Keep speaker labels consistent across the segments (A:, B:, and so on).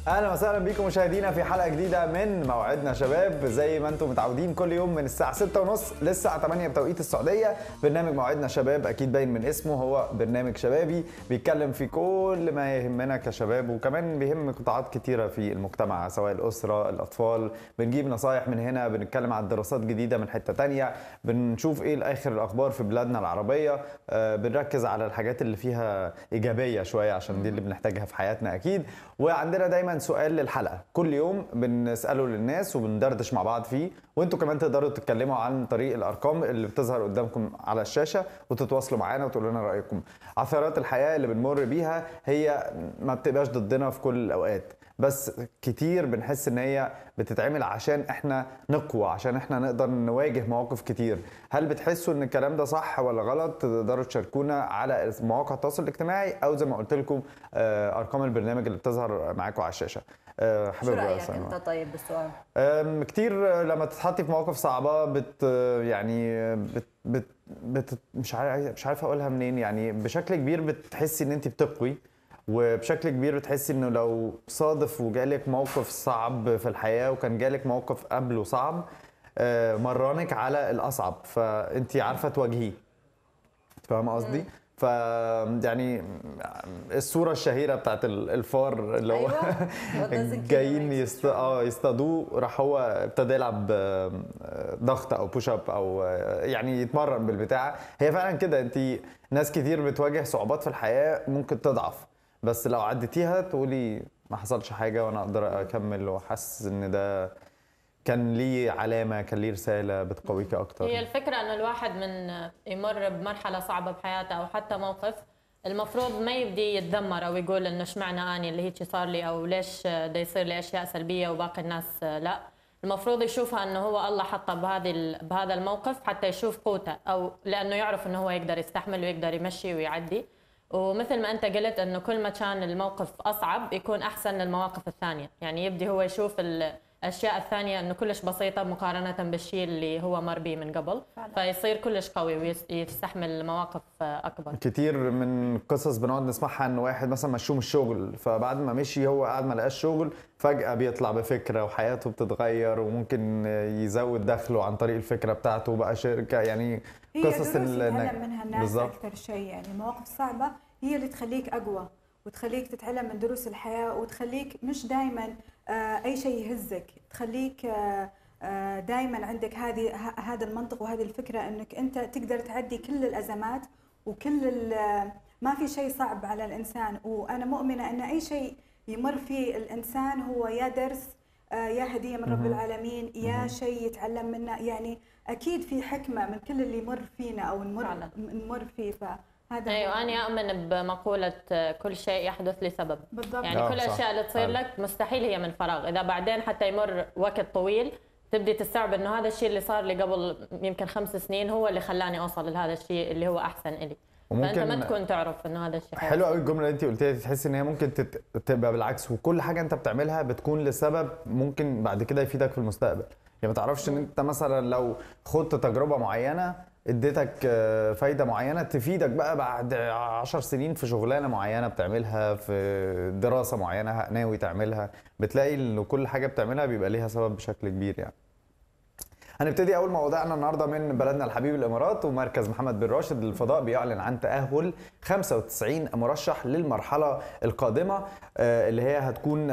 A: اهلا وسهلا بيكم مشاهدينا في حلقه جديده من موعدنا شباب. زي ما انتم متعودين كل يوم من الساعه 6:30 للساعه 8 بتوقيت السعوديه. برنامج موعدنا شباب اكيد باين من اسمه، هو برنامج شبابي بيتكلم في كل ما يهمنا كشباب، وكمان بيهم قطاعات كتيره في المجتمع سواء الاسره الاطفال. بنجيب نصايح من هنا، بنتكلم عن دراسات جديده من حته تانية، بنشوف ايه اخر الاخبار في بلادنا العربيه. بنركز على الحاجات اللي فيها ايجابيه شويه عشان دي اللي بنحتاجها في حياتنا اكيد. وعندنا دايما سؤال للحلقه كل يوم بنساله للناس وبندردش مع بعض فيه، وانتوا كمان تقدروا تتكلموا عن طريق الارقام اللي بتظهر قدامكم على الشاشه وتتواصلوا معانا وتقولوا لنا رايكم. عثرات الحياه اللي بنمر بيها هي ما بتبقاش ضدنا في كل الاوقات، بس كتير بنحس ان هي بتتعمل عشان احنا نقوى، عشان احنا نقدر نواجه مواقف كتير. هل بتحسوا ان الكلام ده صح ولا غلط؟ تقدروا تشاركونا على مواقع التواصل الاجتماعي او زي ما قلت لكم ارقام البرنامج اللي بتظهر معاكم على الشاشه.
B: شو رايك انت طيب بالسؤال؟
A: كتير لما تتحطي في مواقف صعبه مش عارف اقولها منين، يعني بشكل كبير بتحسي ان انت بتقوي، وبشكل كبير بتحسي انه لو صادف وجالك موقف صعب في الحياه وكان جالك موقف قبله صعب مرنك على الاصعب، فانت عارفه تواجهيه. فاهمه قصدي؟ ف يعني الصوره الشهيره بتاعت الفار اللي هو جايين يصطادوه، راح هو ابتدى يلعب ضغط او بوش اب او يعني يتمرن بالبتاع. هي فعلا كده، انت ناس كتير بتواجه صعوبات في الحياه ممكن تضعف، بس لو عديتيها تقولي ما حصلش حاجه وانا اقدر اكمل، وحاسس ان ده كان ليه علامه، كان ليه رساله بتقويك اكتر.
C: هي الفكره انه الواحد من يمر بمرحله صعبه بحياته او حتى موقف، المفروض ما يبدي يتذمر او يقول انه اشمعنى اني اللي هيك صار لي، او ليش ده يصير لي اشياء سلبيه وباقي الناس لا. المفروض يشوفها انه هو الله حطه بهذا الموقف حتى يشوف قوته، او لانه يعرف انه هو يقدر يستحمل ويقدر يمشي ويعدي. ومثل ما انت قلت انه كل ما كان الموقف اصعب يكون احسن للمواقف الثانيه، يعني يبدي هو يشوف الاشياء الثانيه انه كلش بسيطه مقارنه بالشيء اللي هو مر به من قبل، فيصير كلش قوي ويستحمل مواقف اكبر.
A: كتير من قصص بنقعد نسمعها ان واحد مثلا مشوه من الشغل، فبعد ما مشي هو قاعد ما لقاش شغل، فجاه بيطلع بفكره وحياته بتتغير وممكن يزود دخله عن طريق الفكره بتاعته وبقى شركه. يعني
B: قصص اللي يتعلم منها الناس اكثر شيء، يعني المواقف الصعبه هي اللي تخليك اقوى وتخليك تتعلم من دروس الحياه، وتخليك مش دائما اي شيء يهزك، تخليك دائما عندك هذا المنطق وهذه الفكره انك انت تقدر تعدي كل الازمات وكل ما في شيء صعب على الانسان. وانا مؤمنه ان اي شيء يمر فيه الانسان هو يا درس يا هديه من رب العالمين، يا شيء يتعلم منه. يعني اكيد في حكمه من كل اللي يمر فينا او نمر فيه. هذا
C: ايوه، انا اؤمن بمقوله كل شيء يحدث لسبب.
B: بالضبط.
C: يعني كل الاشياء اللي تصير لك مستحيل هي من فراغ، اذا بعدين حتى يمر وقت طويل تبدي تستوعب انه هذا الشيء اللي صار لي قبل يمكن 5 سنين هو اللي خلاني اوصل لهذا الشيء اللي هو احسن الي. فانت ما تكون تعرف انه هذا الشيء
A: حلو قوي. الجمله اللي انت قلتيها تحس ان هي ممكن تبقى بالعكس، وكل حاجه انت بتعملها بتكون لسبب ممكن بعد كده يفيدك في المستقبل. يعني ما تعرفش ان انت مثلا لو خدت تجربه معينه اديتك فايده معينه تفيدك بقى بعد 10 سنين في شغلانه معينه بتعملها، في دراسه معينه ناوي تعملها، بتلاقي ان كل حاجه بتعملها بيبقى ليها سبب بشكل كبير. يعني هنبتدي اول موضوعنا النهارده من بلدنا الحبيب الامارات، ومركز محمد بن راشد للفضاء بيعلن عن تاهل 95 مرشح للمرحله القادمه اللي هي هتكون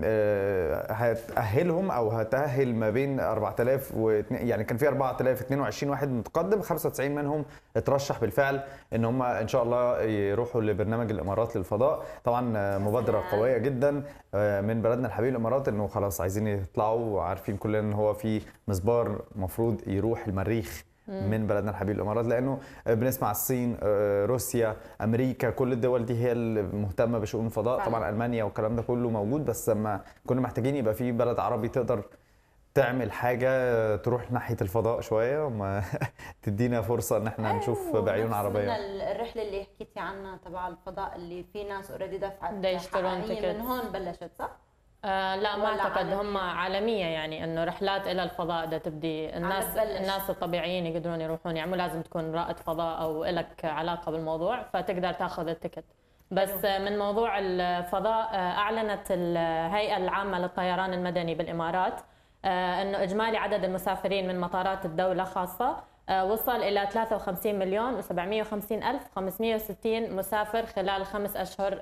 A: هتاهلهم او هتاهل ما بين 4000 يعني كان في 4022 واحد متقدم، 95 منهم اترشح بالفعل ان هم ان شاء الله يروحوا لبرنامج الامارات للفضاء. طبعا مبادره قويه جدا من بلدنا الحبيب الامارات، انه خلاص عايزين يطلعوا، وعارفين كلنا ان هو في مسبار المفروض يروح المريخ من بلدنا الحبيب الامارات، لانه بنسمع الصين، روسيا، امريكا، كل الدول دي هي اللي مهتمه بشؤون الفضاء. طبعا المانيا والكلام ده كله موجود، بس لما كنا محتاجين يبقى في بلد عربي تقدر تعمل حاجه تروح ناحيه الفضاء شويه وما تدينا فرصه ان احنا نشوف بعيون عربيه.
D: الرحله اللي حكيتي عنها تبع الفضاء اللي في ناس اوريدي دفعت
C: يشترون تيكت
D: من هون بلشت صح؟
C: لا ما اعتقد، هم عالميه، يعني انه رحلات الى الفضاء ده تبدي الناس الطبيعيين يقدرون يروحون، يعني مو لازم تكون رائد فضاء او لك علاقه بالموضوع فتقدر تاخذ التيكت. بس من موضوع الفضاء، أعلنت الهيئة العامة للطيران المدني بالإمارات أنه إجمالي عدد المسافرين من مطارات الدولة خاصة وصل إلى 53 مليون و750 ألف 560 مسافر خلال 5 أشهر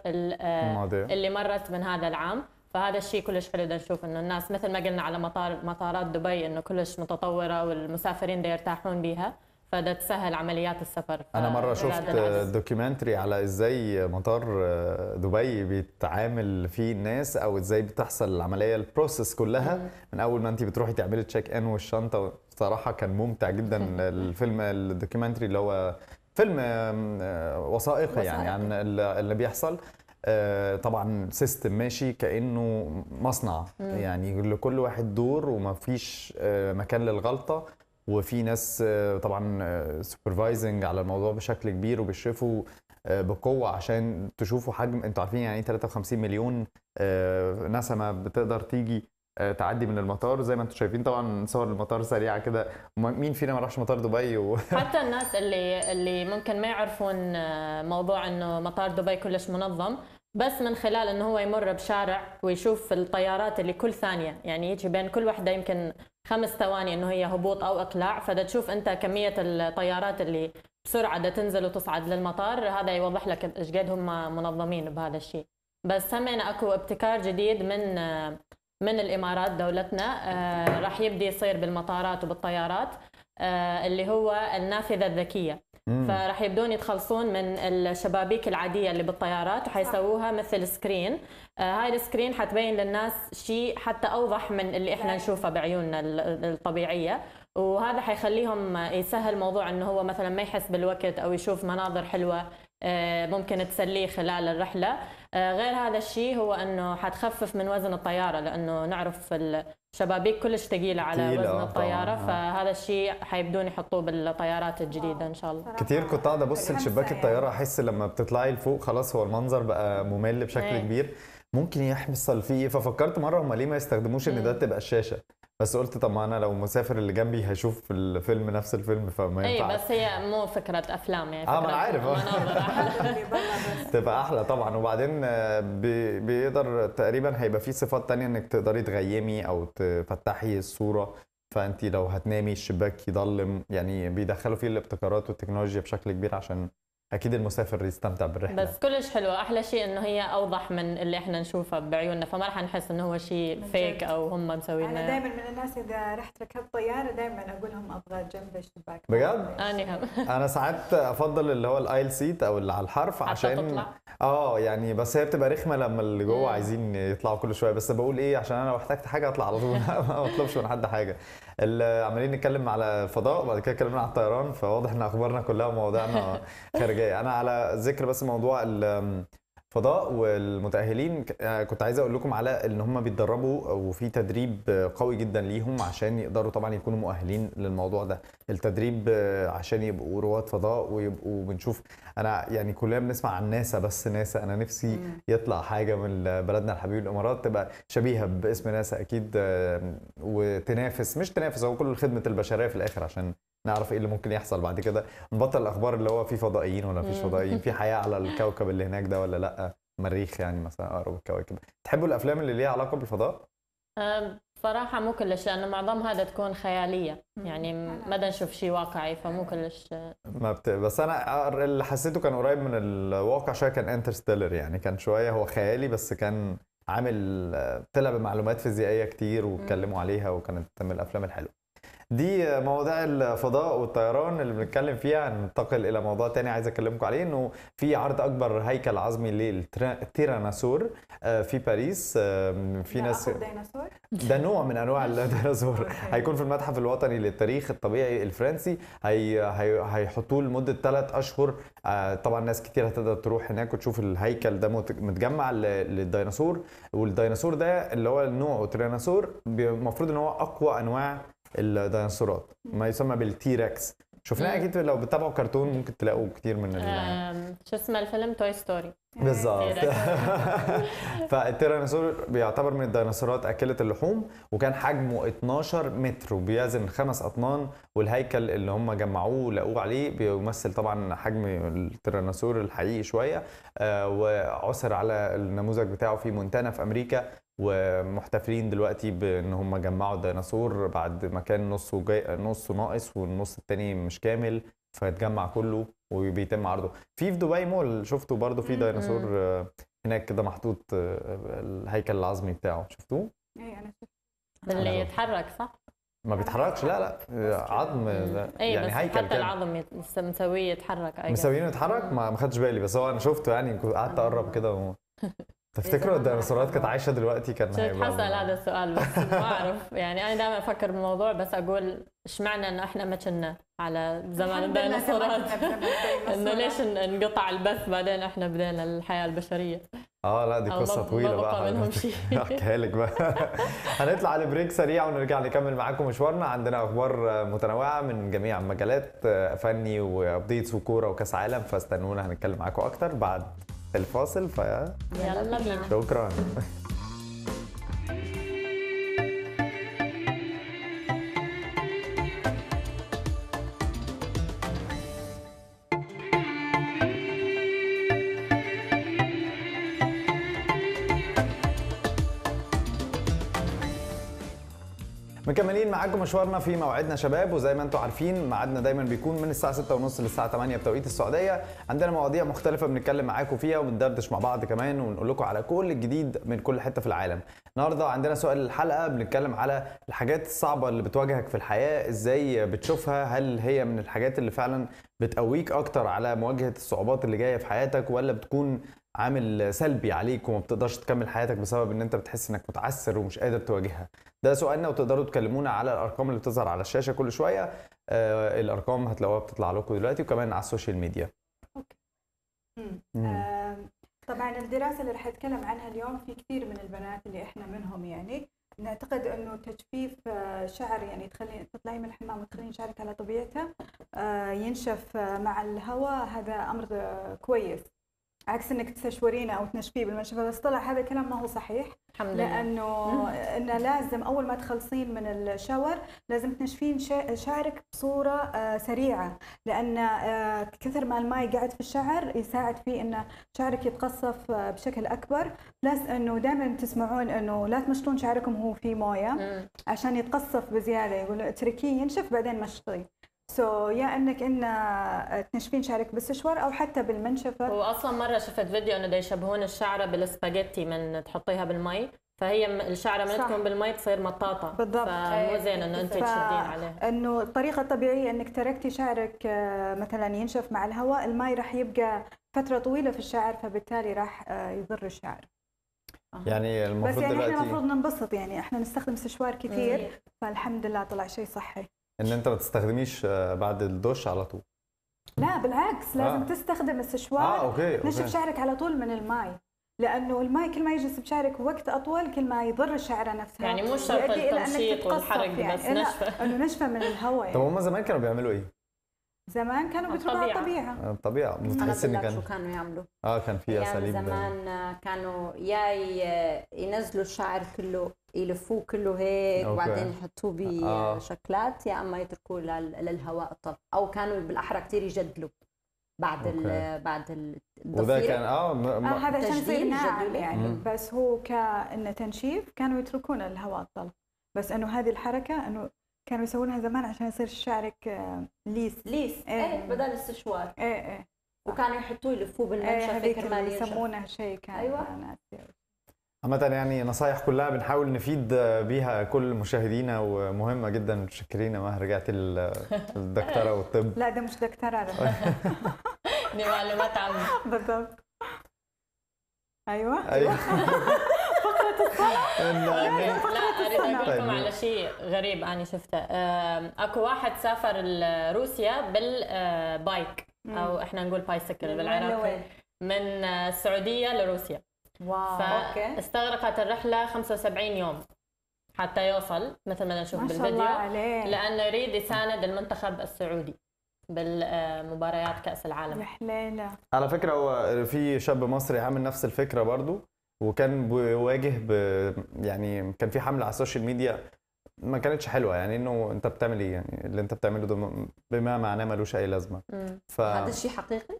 C: اللي مرت من هذا العام. فهذا الشيء كلش حلو نشوف انه الناس مثل ما قلنا على مطارات دبي انه كلش متطوره والمسافرين يرتاحون بيها، فده تسهل عمليات السفر.
A: انا مره شفت دوكيومنتري على ازاي مطار دبي بيتعامل فيه الناس، او ازاي بتحصل العمليه البروسيس كلها من اول ما انت بتروحي تعملي تشيك ان والشنطه. بصراحه كان ممتع جدا الفيلم الدوكيومنتري اللي هو فيلم وثائقي يعني عن اللي بيحصل. طبعا سيستم ماشي كأنه مصنع، يعني لكل واحد دور وما فيش مكان للغلطة، وفي ناس طبعا سوبرفايزنج على الموضوع بشكل كبير وبيشرفوا بقوة عشان تشوفوا حجم. انتوا عارفين يعني 53 مليون نسمة بتقدر تيجي تعدي من المطار. زي ما انتم شايفين طبعا صور المطار سريعه كده، مين فينا ما راحش مطار دبي
C: حتى الناس اللي ممكن ما يعرفون موضوع انه مطار دبي كلش منظم، بس من خلال انه هو يمر بشارع ويشوف الطيارات اللي كل ثانيه، يعني يجي بين كل وحده يمكن 5 ثواني انه هي هبوط او اقلاع، فدا تشوف انت كميه الطيارات اللي بسرعه دا تنزل وتصعد للمطار. هذا يوضح لك ايش قد هم منظمين بهذا الشيء. بس همين اكو ابتكار جديد من الامارات دولتنا راح يبدي يصير بالمطارات وبالطيارات، اللي هو النافذه الذكيه. فراح يبدون يتخلصون من الشبابيك العاديه اللي بالطيارات وحيسووها مثل سكرين. هاي السكرين حتبين للناس شيء حتى اوضح من اللي احنا نشوفه بعيوننا الطبيعيه، وهذا حيخليهم يسهل موضوع انه هو مثلا ما يحس بالوقت او يشوف مناظر حلوه ممكن تسليه خلال الرحله. غير هذا الشيء هو انه حتخفف من وزن الطياره، لانه نعرف الشبابيك كلش ثقيله على وزن الطياره، فهذا الشيء حيبدون يحطوه بالطيارات الجديده ان شاء الله.
A: كتير كنت قاعده ابص لشباك الطياره احس لما بتطلعي لفوق خلاص هو المنظر بقى ممل بشكل كبير، ممكن يحصل فيه. ففكرت مره هم ليه ما يستخدموش ان ده تبقى الشاشه، بس قلت طب ما انا لو مسافر اللي جنبي هيشوف الفيلم نفس الفيلم فما ينفعش.
C: اي بس هي مو فكره افلام يعني،
A: ما انا عارف تبقى احلى طبعا. وبعدين بيقدر تقريبا هيبقى في صفات تانية انك تقدري تغيمي او تفتحي الصوره، فانت لو هتنامي الشباك يضلم، يعني بيدخلوا فيه الابتكارات والتكنولوجيا بشكل كبير عشان اكيد المسافر يستمتع بالرحله.
C: بس كلش حلو. احلى شيء انه هي اوضح من اللي احنا نشوفه بعيوننا، فما راح نحس انه هو شيء فيك او هم مسوينه.
B: انا دائما من الناس اذا رحت ركبت طياره دائما اقول لهم ابغى جنب الشباك.
A: بجد؟
C: انا
A: ساعات افضل اللي هو الايل سيت او اللي على الحرف عشان يعني بس هي بتبقى رخمه لما اللي جوه عايزين يطلعوا كل شويه، بس بقول ايه عشان انا لو احتجت حاجه اطلع على طول ما اطلبش من حد حاجه. عمالين نتكلم على الفضاء وبعد كده اتكلمنا على الطيران، فواضح ان اخبارنا كلها مواضيعنا خارجيه. انا على ذكر بس موضوع الفضاء والمتأهلين كنت عايز اقول لكم على ان هم بيتدربوا وفي تدريب قوي جدا ليهم عشان يقدروا طبعا يكونوا مؤهلين للموضوع ده. التدريب عشان يبقوا رواد فضاء ويبقوا بنشوف. انا يعني كلنا بنسمع عن ناسا، بس ناسا انا نفسي يطلع حاجه من بلدنا الحبيب الامارات تبقى شبيهه باسم ناسا اكيد، وتنافس مش تنافس، هو كل خدمه البشريه في الاخر عشان نعرف ايه اللي ممكن يحصل بعد كده. نبطل الاخبار اللي هو في فضائيين ولا فيش فضائيين، في حياه على الكوكب اللي هناك ده ولا لا، مريخ يعني مثلا اقرب الكواكب. تحبوا الافلام اللي ليها علاقه بالفضاء؟
C: صراحه مو كلش، لانه معظمها ده تكون خياليه، يعني ما نشوف شيء واقعي فمو كلش
A: بس انا اللي حسيته كان قريب من الواقع شويه كان انترستيلر، يعني كان شويه هو خيالي بس كان عامل طلع بمعلومات فيزيائيه كتير واتكلموا عليها وكانت من الافلام الحلوه. دي مواضيع الفضاء والطيران اللي بنتكلم فيها. هننتقل الى موضوع تاني عايز اكلمكم عليه، انه في عرض اكبر هيكل عظمي للتيرانوسور في باريس. في ناس ده نوع من انواع الديناصور هيكون في المتحف الوطني للتاريخ الطبيعي الفرنسي. هيحطوه لمده 3 اشهر. طبعا ناس كتير هتقدر تروح هناك وتشوف الهيكل ده متجمع للديناصور. والديناصور ده اللي هو نوع تيرانوسور المفروض ان هو اقوى انواع الديناصورات، ما يسمى بالتيركس. شفناه اكيد لو بتتابعوا كرتون ممكن تلاقوا كتير من
C: شو اسمه الفيلم توي ستوري.
A: بالظبط. فالتيرانوسور بيعتبر من الديناصورات أكلة اللحوم، وكان حجمه 12 متر وبيزن 5 أطنان، والهيكل اللي هم جمعوه لقوه عليه بيمثل طبعا حجم التيرانوسور الحقيقي شوية. وعثر على النموذج بتاعه في مونتانا في أمريكا، ومحتفلين دلوقتي بان هم جمعوا الديناصور بعد ما كان نصه ناقص والنص التاني مش كامل، فاتجمع كله وبيتم عرضه في دبي مول. شفتوا برضو في ديناصور هناك كده محطوط الهيكل العظمي بتاعه، شفتوه؟
B: ايه انا شفت.
C: اللي يتحرك صح؟
A: ما بيتحركش، لا عظم
C: يعني
A: بس هيكل
C: حتى العظم مسويه يتحرك.
A: مسوينه يتحرك، ما خدتش بالي، بس هو انا شفته يعني، قعدت اقرب كده تفتكروا الديناصورات كانت عايشه دلوقتي كان
C: هيبقى حسأل هذا السؤال بس ما اعرف يعني. انا دائما افكر بالموضوع بس اقول اشمعنى انه احنا ما كنا على زمان الديناصورات انه ليش انقطع البث بعدين احنا بدينا الحياه البشريه.
A: لا دي قصه طويله بقى احكيها لك بقى. هنطلع على بريك سريع ونرجع نكمل معاكم مشوارنا. عندنا اخبار متنوعه من جميع المجالات، فني وابديتس وكوره وكاس عالم، فاستنونا هنتكلم معاكم اكتر بعد الفاصل.
C: يلا بينا.
A: شكرا. مكملين معاكم مشوارنا في موعدنا شباب، وزي ما انتم عارفين ميعادنا دايما بيكون من الساعه 6:30 للساعه 8 بتوقيت السعوديه. عندنا مواضيع مختلفه بنتكلم معاكم فيها وبندردش مع بعض كمان، ونقول لكم على كل الجديد من كل حته في العالم. النهارده عندنا سؤال الحلقه، بنتكلم على الحاجات الصعبه اللي بتواجهك في الحياه، ازاي بتشوفها، هل هي من الحاجات اللي فعلا بتقويك اكتر على مواجهه الصعوبات اللي جايه في حياتك، ولا بتكون عامل سلبي عليك وما بتقدرش تكمل حياتك بسبب ان انت بتحس انك متعثر ومش قادر تواجهها. ده سؤالنا، وتقدروا تكلمونا على الارقام اللي بتظهر على الشاشه كل شويه. الارقام هتلاقوها بتطلع لكم دلوقتي، وكمان على السوشيال ميديا.
B: اوكي. طبعا الدراسه اللي رح اتكلم عنها اليوم، في كثير من البنات اللي احنا منهم يعني نعتقد انه تجفيف شعر، يعني تطلعي من الحمام وتخلين شعرك على طبيعته ينشف مع الهواء، هذا امر كويس، عكس انك تستشورينه او تنشفيه بالمنشفه. بس طلع هذا الكلام ما هو صحيح، لانه انه لازم اول ما تخلصين من الشاور لازم تنشفين شعرك بصوره سريعه، لان كثر ما الماء قاعد في الشعر يساعد في ان شعرك يتقصف بشكل اكبر. بلس انه دائما تسمعون انه لا تمشطون شعركم هو في مويه عشان يتقصف بزياده، يقولوا اتركيه ينشف بعدين مشطيه. يا انك تنشفين شعرك بالسشوار او حتى بالمنشفه.
C: واصلا مره شفت فيديو انه يشبهون الشعره بالسباجيتي من تحطيها بالمي، فهي الشعره من تكون بالمي تصير مطاطه.
B: بالضبط.
C: فمو زين انه انت تشدين عليها.
B: انه الطريقه الطبيعيه انك تركتي شعرك مثلا ينشف مع الهواء، المي راح يبقى فتره طويله في الشعر، فبالتالي راح يضر الشعر.
A: يعني المفروض
B: بس يعني
A: دلوقتي
B: احنا المفروض ننبسط، يعني احنا نستخدم سشوار كثير، فالحمد لله طلع شيء صحي.
A: ان انت ما تستخدميش بعد الدش على طول.
B: لا بالعكس، لازم تستخدم السشوار.
A: أوكي.
B: نشف شعرك على طول من الماء، لانه الماء كل ما يجلس بشعرك وقت اطول كل ما يضر الشعره نفسها.
C: يعني مو شرط التنشيط والحرق
B: يعني
C: بس نشفه.
B: انه نشفه من الهواء.
A: طب هم زمان كانوا بيعملوا ايه؟
B: زمان كانوا بيتركوا على الطبيعه.
A: الطبيعه
D: بتحس ان شو كانوا يعملوا؟
A: كان في اساليب
D: زمان كانوا يا ينزلوا الشعر كله يلفوه كله هيك وبعدين يحطوه بشكلات، يا اما يتركوه للهواء الطلق، او كانوا بالاحرى كثير يجدلوا بعد الضفيره.
A: وده كان
B: هذا عشان يصير ناعم يعني. بس هو كأنه تنشيف كانوا يتركونه للهواء الطلق، بس انه هذه الحركه انه كانوا يسوونها زمان عشان يصير شعرك ليس
D: بدل السشوار. وكانوا يحطوه يلفوه
B: بالمنشفه كرمال يسمونه شيء كان.
D: ايوه.
A: عامة يعني نصايح كلها بنحاول نفيد بيها كل مشاهدينا، ومهمة جدا. متشكرين ما رجعتي الدكتورة والطب.
B: لا ده مش دكتورة،
C: دي معلومات عامة.
B: بالضبط. ايوه.
C: فقرة الصلاة. لا اريد اقول لكم على شيء غريب انا شفته. اكو واحد سافر لروسيا بالبايك، او احنا نقول بايسكل بالعراقي، من السعودية لروسيا.
D: واو.
C: فاستغرقت الرحلة 75 يوم حتى يوصل، مثل ما نشوف بالفيديو، لأنه يريد يساند المنتخب السعودي. بالمباريات كأس العالم.
B: يا حليلة.
A: على فكرة هو في شاب مصري عامل نفس الفكرة برضو، وكان بيواجه يعني كان في حملة على السوشيال ميديا ما كانتش حلوة، يعني انه انت بتعمل ايه، يعني اللي انت بتعمله ده بما معناه ملوش اي لازمة.
D: هذا الشيء حقيقي؟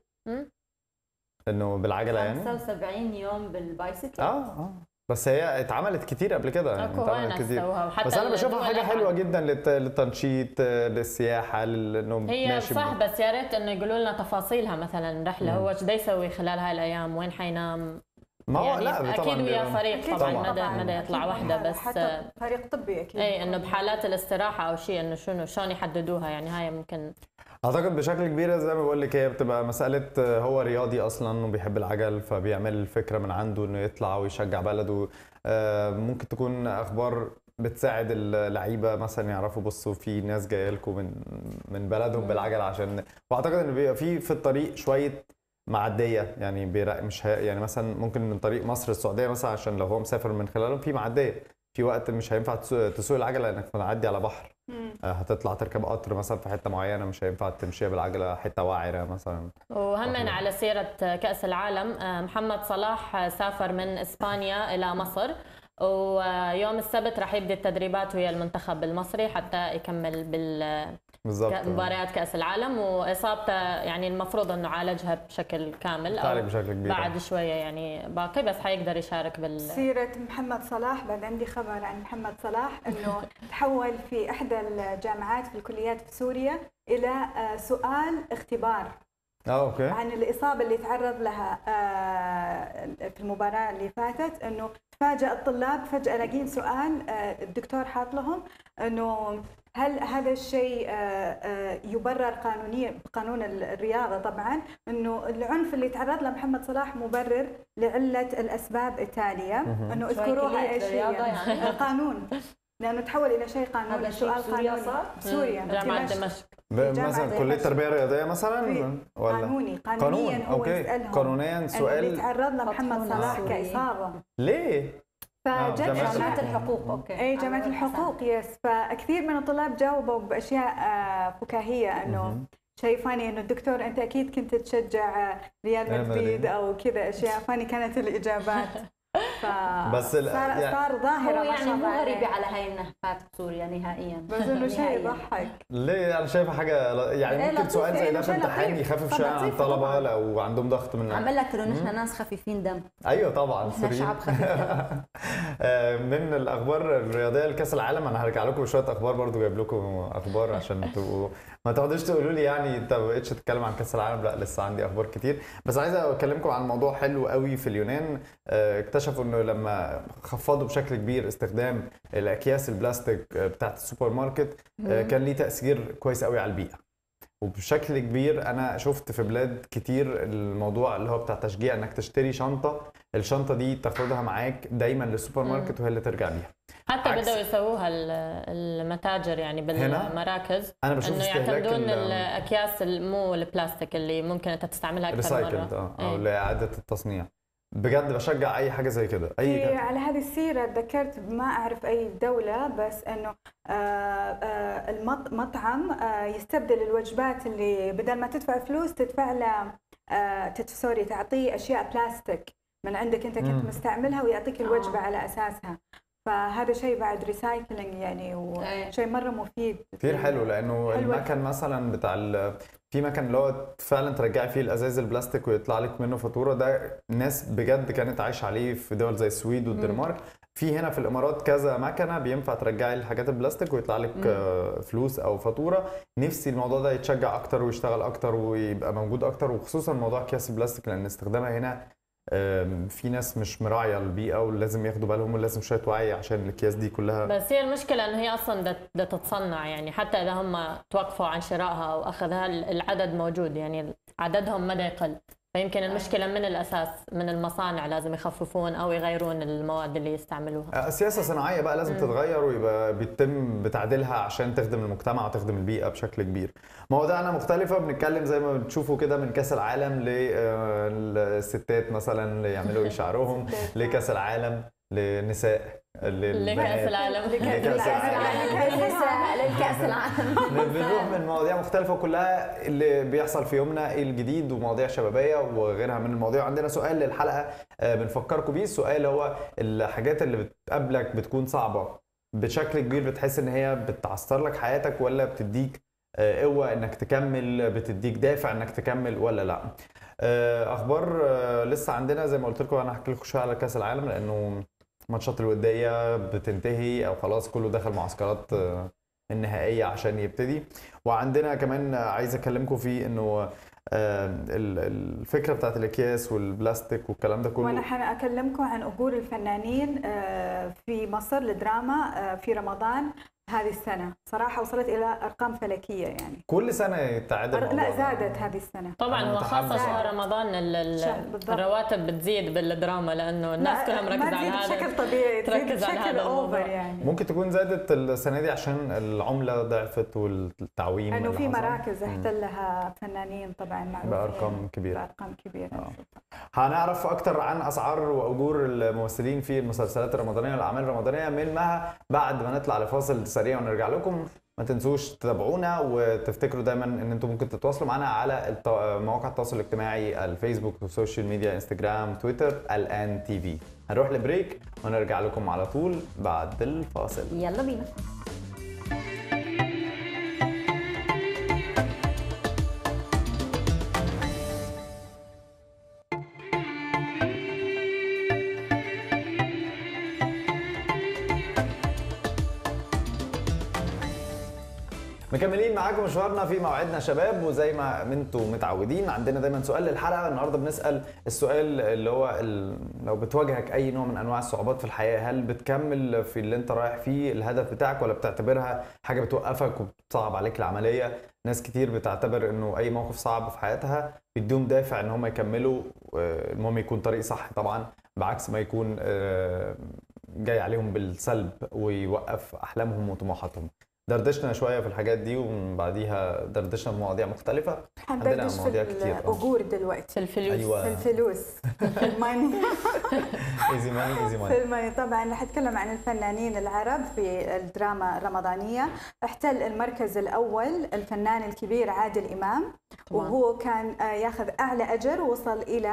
A: انه بالعجلة يعني
D: 75 يوم بالبايسكل.
A: بس هي اتعملت كتير قبل كده، يعني اتعملت كتير. بس انا بشوفها حاجه حلوه جدا للتنشيط، للسياحه، انه
C: هي صح، بس يا ريت انه يقولوا لنا تفاصيلها، مثلا رحله هو ايش بده يسوي خلال هاي الايام، وين حينام.
A: ما هو
C: يعني
A: لا
C: اكيد ويا فريق طبعا مدى يطلع وحده، بس
B: حتى فريق طبي اكيد.
C: اي انه بحالات الاستراحه او شيء انه شلون يحددوها، يعني هاي ممكن
A: اعتقد بشكل كبير زي ما بقول لك هي بتبقى مساله هو رياضي اصلا وبيحب العجل، فبيعمل الفكره من عنده انه يطلع ويشجع بلده. ممكن تكون اخبار بتساعد اللعيبه مثلا يعرفوا بصوا في ناس جايه لكم من بلدهم بالعجل، عشان واعتقد ان بيبقى في الطريق شويه معديه، يعني مش يعني مثلا ممكن من طريق مصر السعوديه مثلا، عشان لو هو مسافر من خلالهم في معديه، في وقت مش هينفع تسوق العجله لانك تعدي على بحر. هتطلع تركب قطر مثلا في حته معينه، مش هينفع تمشيها بالعجله حته وعره مثلا.
C: وهم على سيره كاس العالم، محمد صلاح سافر من اسبانيا الى مصر، ويوم السبت راح يبدي التدريبات ويا المنتخب المصري حتى يكمل مباريات كأس العالم. وإصابته يعني المفروض إنه عالجها بشكل كامل أو
A: بشكل كبير
C: بعد شوية يعني باقي، بس حيقدر يشارك
B: سيرة محمد صلاح. بعد عندي خبر عن محمد صلاح إنه تحول في إحدى الجامعات في الكليات في سوريا إلى سؤال اختبار
A: اوكي
B: عن الإصابة اللي تعرض لها في المباراة اللي فاتت. إنه تفاجأ الطلاب فجأة لاقين سؤال الدكتور حاط لهم إنه هل هذا الشيء يبرر قانونيا بقانون الرياضة طبعا، إنه العنف اللي تعرض له محمد صلاح مبرر لعلة الأسباب التالية، إنه اذكروها إيش هي يعني. القانون، لأنه تحول إلى شيء قانوني. السؤال قانوني
C: سوريا جامعة دمشق
A: مثلا كلية تربية رياضية مثلا، ولا
B: قانونيا هو يسألهم
A: قانونيا سؤال
B: اللي تعرض له محمد صلاح كإصابة
A: ليه؟
D: فجت جامعة الحقوق. اوكي
B: اي جامعة الحقوق يس. فكثير من الطلاب جاوبوا باشياء فكاهية، انه شيء فاني انه الدكتور انت اكيد كنت تشجع ريال مدريد او كذا، اشياء فاني كانت الاجابات.
A: بس
B: صار ظاهرة
D: هو يعني مو غريبة على هاي النهفات بسوريا نهائيا،
B: بس انه شيء يضحك.
A: ليه؟ انا شايفه حاجه يعني ممكن سؤال زي ده في امتحان يخفف شويه عن الطلبه لو عندهم ضغط من
D: عم لك انه نحن ناس خفيفين دم.
A: ايوه طبعا
D: نحن شعب خفيف دم.
A: من الاخبار الرياضيه لكاس العالم انا هرجع لكم بشويه اخبار، برضو جايب لكم اخبار عشان تبقوا ما تقعدوش تقولوا لي يعني انت ما بقتش تتكلم عن كاس العالم، لا لسه عندي اخبار كتير. بس عايز اكلمكم عن موضوع حلو قوي في اليونان. اكتشفوا انه لما خفضوا بشكل كبير استخدام الاكياس البلاستيك بتاعت السوبر ماركت كان ليه تاثير كويس قوي على البيئه. وبشكل كبير انا شفت في بلاد كتير الموضوع اللي هو بتاع تشجيع انك تشتري شنطه، الشنطه دي تاخدها معاك دايما للسوبر ماركت وهي اللي ترجع بيها.
C: حتى بدأوا يسووها المتاجر يعني بالمراكز،
A: انا بشوف
C: انه يعتمدون الاكياس مو البلاستيك اللي ممكن انت تستعملها اكثر مره
A: او لاعاده التصنيع. بجد بشجع اي حاجه زي كده.
B: على هذه السيره تذكرت ما اعرف اي دوله، بس انه المطعم يستبدل الوجبات اللي بدل ما تدفع فلوس تدفع له تعطيه اشياء بلاستيك من عندك انت كنت مستعملها ويعطيك الوجبه على اساسها. فهذا شيء بعد ريسايكلينج يعني، وشيء مره مفيد
A: كثير حلو. لانه المكن مثلا بتاع في مكان اللي هو فعلا ترجعي فيه الازاز البلاستيك ويطلع لك منه فاتوره، ده الناس بجد كانت عايشه عليه في دول زي السويد والدنمارك. في هنا في الامارات كذا مكنه بينفع ترجعي الحاجات البلاستيك ويطلع لك فلوس او فاتوره. نفسي الموضوع ده يتشجع اكتر ويشتغل اكتر ويبقى موجود اكتر، وخصوصا موضوع اكياس البلاستيك لان استخدامها هنا في ناس مش مراعيه البيئه ولازم ياخدوا بالهم ولازم شويه وعي عشان الاكياس دي كلها.
C: بس هي المشكله انه هي اصلا بدها تتصنع، يعني حتى اذا هم توقفوا عن شرائها او اخذها العدد موجود، يعني عددهم ما يقل. فيمكن المشكله من الاساس من المصانع لازم يخففون او يغيرون المواد اللي يستعملوها.
A: سياسه صناعيه بقى لازم تتغير ويبقى بيتم بتعديلها عشان تخدم المجتمع وتخدم البيئه بشكل كبير. مواضيعنا مختلفه، بنتكلم زي ما بتشوفوا كده من كاس العالم للستات مثلا اللي يعملوا ايه شعرهم، لكاس العالم لنساء
C: لكأس العالم
A: لكأس
D: العالم
A: بنروح من مواضيع مختلفة وكلها اللي بيحصل في يومنا الجديد ومواضيع شبابية وغيرها من المواضيع. عندنا سؤال للحلقة بنفكركم بيه. السؤال هو الحاجات اللي بتقابلك بتكون صعبة بشكل كبير، بتحس ان هي بتعثر لك حياتك ولا بتديك قوة انك تكمل، بتديك دافع انك تكمل ولا لا؟ اخبار لسه عندنا زي ما قلت لكم. انا هحكي لكم شويه على كاس العالم لانه ماتشات الوديه بتنتهي او خلاص كله دخل معسكرات النهائيه عشان يبتدي. وعندنا كمان عايز اكلمكم في انه الفكره بتاعت الاكياس والبلاستيك والكلام ده كله.
B: وانا حاكلمكم عن اجور الفنانين في مصر للدراما في رمضان هذه السنة. صراحة وصلت إلى أرقام فلكية يعني.
A: كل سنة يتعدل
B: لا زادت هذه السنة.
C: طبعا هو خاصة شهر رمضان الرواتب بتزيد بالدراما لأنه الناس كلها مركزة على هذا
B: بشكل طبيعي،
C: تركز على هذا الموضوع
B: يعني.
A: ممكن تكون زادت السنة دي عشان العملة ضعفت والتعويم
B: إنه في مراكز احتلها فنانين طبعا معروفين
A: بأرقام كبيرة.
B: بأرقام كبيرة.
A: هنعرف أكتر عن أسعار وأجور الممثلين في المسلسلات الرمضانية والأعمال الرمضانية من مها بعد ما نطلع لفاصل سريع ونرجع لكم. ما تنسوش تتابعونا وتفتكروا دايما ان انتم ممكن تتواصلوا معنا على مواقع التواصل الاجتماعي الفيسبوك والسوشيال ميديا انستجرام تويتر الان تي في. هنروح لبريك ونرجع لكم على طول بعد الفاصل.
D: يلا بينا.
A: مكملين معاكم مشوارنا في موعدنا شباب، وزي ما انتم متعودين عندنا دايما سؤال للحلقه. النهارده بنسال السؤال اللي هو لو بتواجهك اي نوع من انواع الصعوبات في الحياه، هل بتكمل في اللي انت رايح فيه الهدف بتاعك ولا بتعتبرها حاجه بتوقفك وبتصعب عليك العمليه؟ ناس كتير بتعتبر انه اي موقف صعب في حياتها بيديهم دافع ان هم يكملوا، المهم يكون طريق صح طبعا، بعكس ما يكون جاي عليهم بالسلب ويوقف احلامهم وطموحاتهم. دردشنا شويه في الحاجات دي ومن بعديها دردشنا بمواضيع مختلفه.
B: عندنا مواضيع كتير. اجور دلوقتي
C: في الفلوس.
B: أيوة. في الفلوس في الماني
A: ايزي ماني ايزي ماني
B: في الماني. طبعا رح اتكلم عن الفنانين العرب في الدراما الرمضانيه. احتل المركز الاول الفنان الكبير عادل امام، وهو كان ياخذ اعلى اجر، وصل الى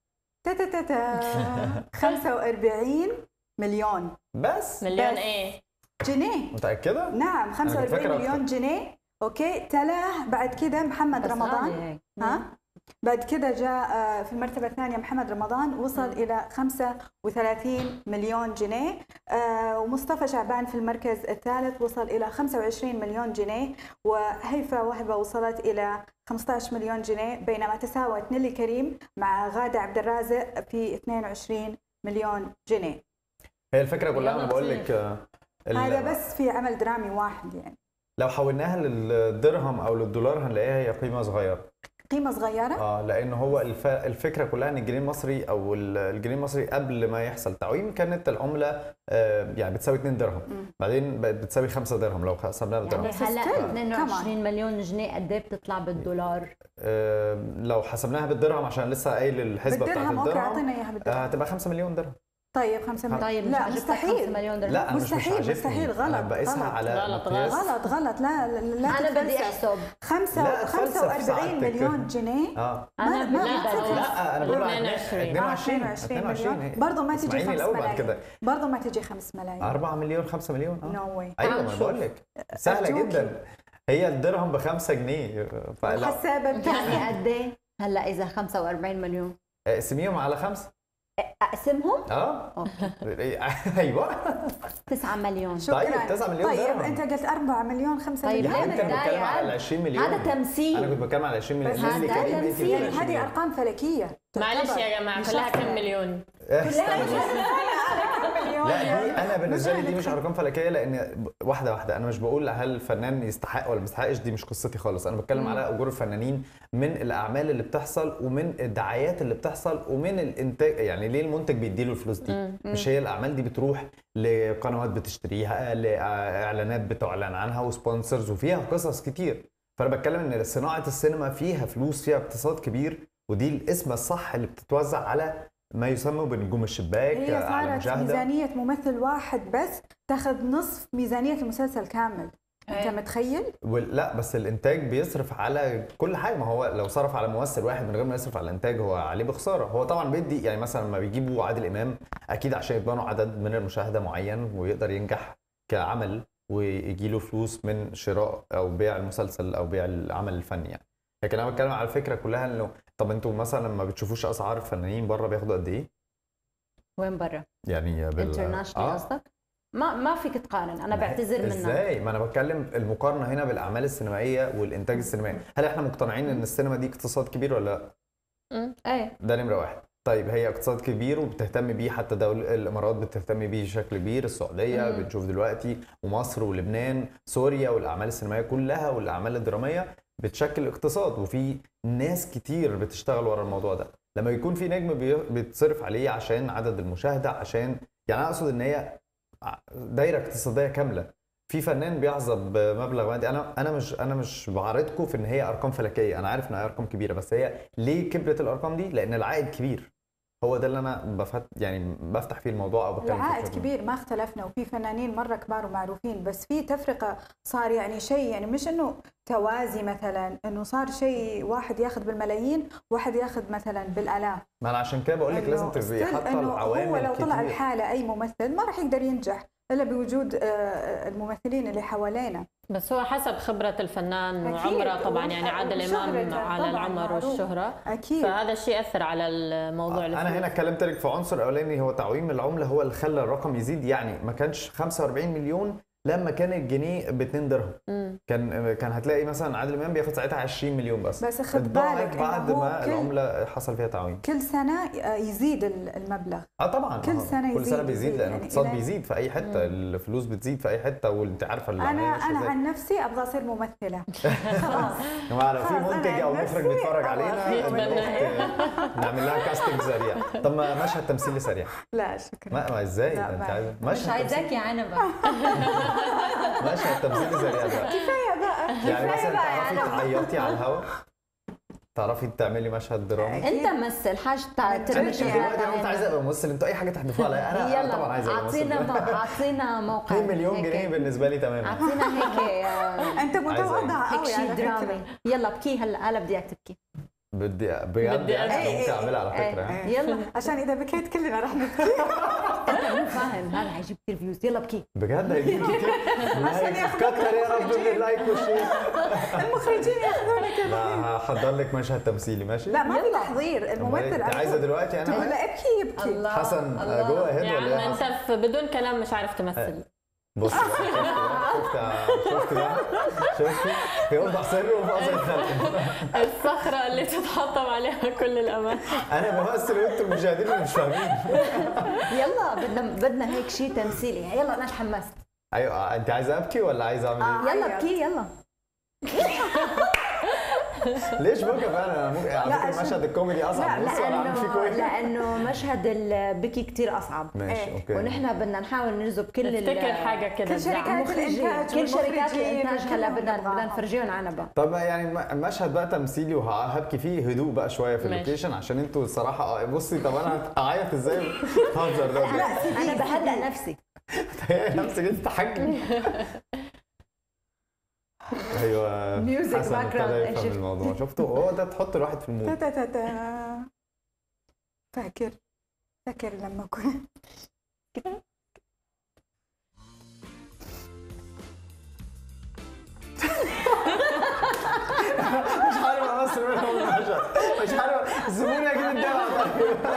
B: 45 مليون.
A: بس
C: مليون ايه؟
B: جنيه.
A: متأكدة؟
B: نعم 45 مليون جنيه. اوكي. تلاه بعد كده محمد رمضان. ها بعد كده جاء في المرتبة الثانية محمد رمضان، وصل إلى 35 مليون جنيه. ومصطفى شعبان في المركز الثالث وصل إلى 25 مليون جنيه. وهيفا وهبة وصلت إلى 15 مليون جنيه، بينما تساوت نيلي كريم مع غادة عبد الرازق في 22 مليون جنيه.
A: هي الفكرة كلها أنا بقول لك
B: هذا بس في عمل درامي واحد يعني.
A: لو حولناها للدرهم او للدولار هنلاقيها هي قيمه صغيره.
B: قيمه صغيره؟
A: لان هو الفكره كلها ان الجنيه المصري او الجنيه المصري قبل ما يحصل تعويم كانت العمله يعني بتساوي 2 درهم، بعدين بقت بتساوي 5 درهم لو حسبناها بالدرهم.
D: يعني هلا 22 مليون جنيه قد ايه بتطلع بالدولار؟
A: لو حسبناها بالدرهم عشان لسه قايل الحسبه بتاعت الدرهم.
B: اوكي اعطينا اياها بالدرهم.
A: هتبقى 5 مليون درهم.
B: طيب 5 مليون.
D: طيب
B: لا مستحيل.
D: 5 مليون درهم.
A: لا
B: مستحيل غلط.
A: انا بقيسها على
B: غلط لا
D: انا بدي احسب
B: 45 مليون جنيه.
D: انا
A: انا بقول 22
B: مليون برضه ما تيجي 5 ملايين. برضه ما تيجي 5 ملايين.
A: 4 مليون 5 مليون.
B: نو واي.
A: ايوه ما بقول لك سهله جدا. هي الدرهم ب 5 جنيه.
B: حسابه
D: يعني قد ايه هلا اذا 45 مليون؟
A: اقسميهم على 5.
D: اقسمهم؟
A: ايوه
D: 9 مليون.
B: شكرا.
A: طيب 9 مليون
B: طيب
A: درهم.
B: انت قلت 4 مليون 5
D: طيب
B: مليون.
A: انت بتتكلم على 20 مليون.
D: هذا تمثيل.
A: انا كنت بتكلم على 20 مليون.
D: هذا تمثيل.
B: هذه ارقام فلكيه.
C: معلش يا جماعه كلها كم مليون؟
A: لا دي انا بالنسبه لي دي مش ارقام فلكيه، لان واحده انا مش بقول هل الفنان يستحق ولا ما يستحقش، دي مش قصتي خالص. انا بتكلم على اجور الفنانين من الاعمال اللي بتحصل ومن الدعايات اللي بتحصل ومن الانتاج. يعني ليه المنتج بيديله الفلوس دي؟ مش هي الاعمال دي بتروح لقنوات بتشتريها، لاعلانات بتعلن عنها وسبونسرز، وفيها قصص كتير. فانا بتكلم ان صناعه السينما فيها فلوس، فيها اقتصاد كبير، ودي القسمه الصح اللي بتتوزع على ما يسمى بنجوم الشباك.
B: هي صارت ميزانيه ممثل واحد بس تاخذ نصف ميزانيه المسلسل كامل. انت متخيل؟
A: لا بس الانتاج بيصرف على كل حاجه، ما هو لو صرف على ممثل واحد من غير ما يصرف على الانتاج هو عليه بخساره. هو طبعا بيدي يعني مثلا لما بيجيبوا عادل امام اكيد عشان يضمنوا عدد من المشاهده معين ويقدر ينجح كعمل ويجي له فلوس من شراء او بيع المسلسل او بيع العمل الفني يعني. لكن انا بتكلم على الفكره كلها انه طب انتوا مثلا ما بتشوفوش اسعار الفنانين بره بياخدوا قد ايه؟
D: وين بره؟
A: يعني
D: انترناشونال قصدك؟ ما فيك تقارن، انا بعتذر منك.
A: ازاي؟ ما انا بتكلم المقارنه هنا بالاعمال السينمائيه والانتاج السينمائي. هل احنا مقتنعين ان السينما دي اقتصاد كبير ولا لا؟
D: ايه
A: ده نمره واحد. طيب هي اقتصاد كبير وبتهتم بيه، حتى دولة الامارات بتهتم بيه بشكل كبير، السعوديه بنشوف دلوقتي، ومصر ولبنان، سوريا، والاعمال السينمائيه كلها والاعمال الدراميه بتشكل اقتصاد، وفي ناس كتير بتشتغل ورا الموضوع ده. لما يكون في نجم بيتصرف عليه عشان عدد المشاهده، عشان يعني انا اقصد ان هي دايره اقتصاديه كامله. في فنان بيحظى بمبلغ مادي، انا مش بعارضكم في ان هي ارقام فلكيه، انا عارف ان هي ارقام كبيره، بس هي ليه كبرت الارقام دي؟ لان العائد كبير. هو ده اللي انا بفتح فيه الموضوع او بتكلم فيه.
B: العائد كبير ما اختلفنا، وفي فنانين مره كبار ومعروفين، بس في تفرقه صار يعني شيء، يعني مش انه توازي مثلا، انه صار شيء واحد ياخذ بالملايين وواحد ياخذ مثلا بالالاف.
A: ما انا عشان كده بقول لك لازم تبقي حاطه العوامل.
B: هو لو
A: كتير.
B: طلع الحاله اي ممثل ما راح يقدر ينجح الا بوجود الممثلين اللي حوالينا.
C: بس هو حسب خبرة الفنان وعمره طبعا، يعني عادل إمام على العمر والشهرة
B: أكيد،
C: فهذا الشيء أثر على الموضوع.
A: أنا هنا كلمت لك في عنصر أولاني هو تعويم العملة، هو اللي خلى الرقم يزيد. يعني ما كانش 45 مليون لما كان الجنيه ب 2 درهم، كان هتلاقي مثلا عادل امام بياخد ساعتها 20 مليون بس
B: خد بالك
A: بعد ما العمله حصل فيها تعويم.
B: كل سنه يزيد المبلغ.
A: طبعا
B: كل سنه
A: كل سنه بيزيد لان
B: يعني
A: الاقتصاد بيزيد في اي حته، الفلوس بتزيد في اي حته، وانت عارفه
B: انا عن نفسي ابغى اصير ممثله. خلاص
A: يا جماعه لو في منتج او مخرج بيتفرج علينا نعمل لها كاستنج سريع. طب ما مشهد تمثيلي سريع.
B: لا شكرا.
A: ما ازاي انت عايزه
D: مش عايزاك يا عنبه.
A: مشهد تمثيلي سريع بقى.
B: كفايه بقى.
A: يعني مثلا تعرفي تعيطي على الهواء؟ تعرفي تعملي مشهد درامي؟
D: انت ممثل حاجه تعمل
A: انت عايزه ابقى ممثل، انتوا اي حاجه تحدفوها عليا انا طبعا عايزه ابقى
D: ممثل. اعطينا موقع
A: 2 مليون جنيه بالنسبه لي تمام.
D: اعطينا هيك
B: انت متواضع
D: قوي شيء درامي. يلا ابكي هلا بدي اياك تبكي.
A: بدي بجد ممكن اعملها على فكره.
B: يلا عشان اذا بكيت كلنا رح نبكي.
D: انت مو فاهم هذا حيجيب كثير فيوز. يلا ابكي
A: بجد هيجيب كثير.
B: عشان
A: كتر يا رب من اللايك والشير.
B: المخرجين ياخذونك.
A: لا هحضر لك مشهد تمثيلي ماشي؟
B: لا ما في تحضير، الممثل
A: عايزه دلوقتي انا
B: لا ابكي يبكي.
A: حسن جوه هيد ولا
C: يعني انت بدون كلام مش عارف تمثل.
A: بص شفتي يوضح سره وفاصل الخلق.
C: الصخرة اللي تتحطم عليها كل الأمل.
A: أنا بمثل وأنتم المشاهدين مش فاهمين.
D: يلا بدنا هيك شيء تمثيلي. يلا أنا تحمست.
A: أيوة أنت عايزة أبكي ولا عايزة أعمل إيه؟
D: يلا ابكي يلا.
A: ليش بكى فعلا؟ انا ممكن على فكره مشهد الكوميدي اصعب.
D: لانه مشهد البكي كثير اصعب.
A: ماشي اوكي.
D: ونحن بدنا نحاول نجذب كل
C: نفتكر حاجه كده.
B: كل شركات الانتاج
D: كل شركات الانتاج هلا بدنا نفرجيهم عنبه.
A: طب يعني مشهد بقى تمثيلي وهبكي فيه هدوء بقى شويه في اللوكيشن عشان انتوا الصراحه بصي. طب انا هعيط ازاي؟ هزر ده
D: انا بهدأ نفسي.
A: نفسك انت تحكي. ايوه
D: ميوزك باك جراوند.
A: شفت الموضوع؟ شفتوا هو ده تحط الواحد في المود.
B: فاكر لما كنا
A: مش عارف امثل منهم المشهد، مش عارف الزبون يجيب الدواء.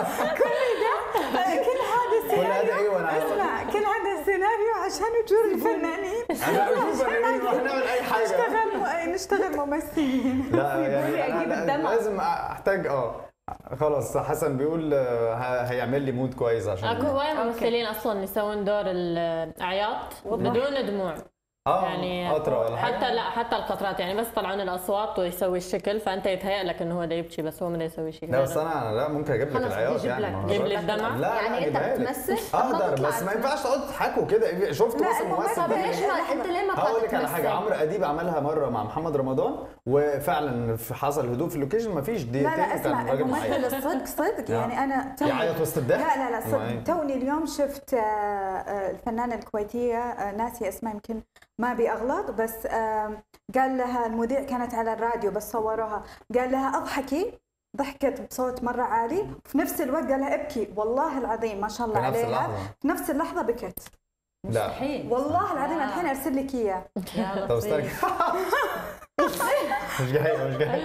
B: كل هذا
A: ايه وانا
B: اسمع كل هذا السيناريو عشان نجور الفنانين.
A: انا بشوف فنانين نروح نعمل اي حاجه.
B: نشتغل ممثلين.
A: لا يعني لازم احتاج خلاص حسن بيقول هيعمل لي مود كويس عشان
C: اكو هواي ممثلين اصلا يسوون دور العياط بدون دموع. يعني
A: قطره ولا حاجه.
C: حتى لا حتى القطرات يعني بس طلعون الاصوات ويسوي الشكل، فانت يتهيأ لك انه هو ده يبكي بس هو ما يسوي شيء.
A: لا بس انا لا ممكن اجيب لك العياط يعني.
C: جيب لي الدمع.
A: لا
D: يعني انت بتمثل
A: اقدر بس ما ينفعش تقعد تضحكوا كده. شفت مثلا ممثل
D: انت ليه ما
A: هقول لك على حاجه. عمرو اديب عملها مره مع محمد رمضان وفعلا حصل هدوء في اللوكيشن ما فيش دقيقتين.
B: لا اسمع الممثل الصدق صدق يعني انا
A: يعيط وسط الضحك.
B: لا صدق توني اليوم شفت الفنانه الكويتيه ناسي اسمها يمكن ما ابي اغلط بس قال لها المذيع كانت على الراديو بس صوروها قال لها اضحكي ضحكت بصوت مره عالي في نفس الوقت قال لها ابكي والله العظيم ما شاء الله عليها في نفس اللحظه بكت.
D: مستحيل
B: والله العظيم الحين ارسل لك اياه.
A: طب استنى مش جاي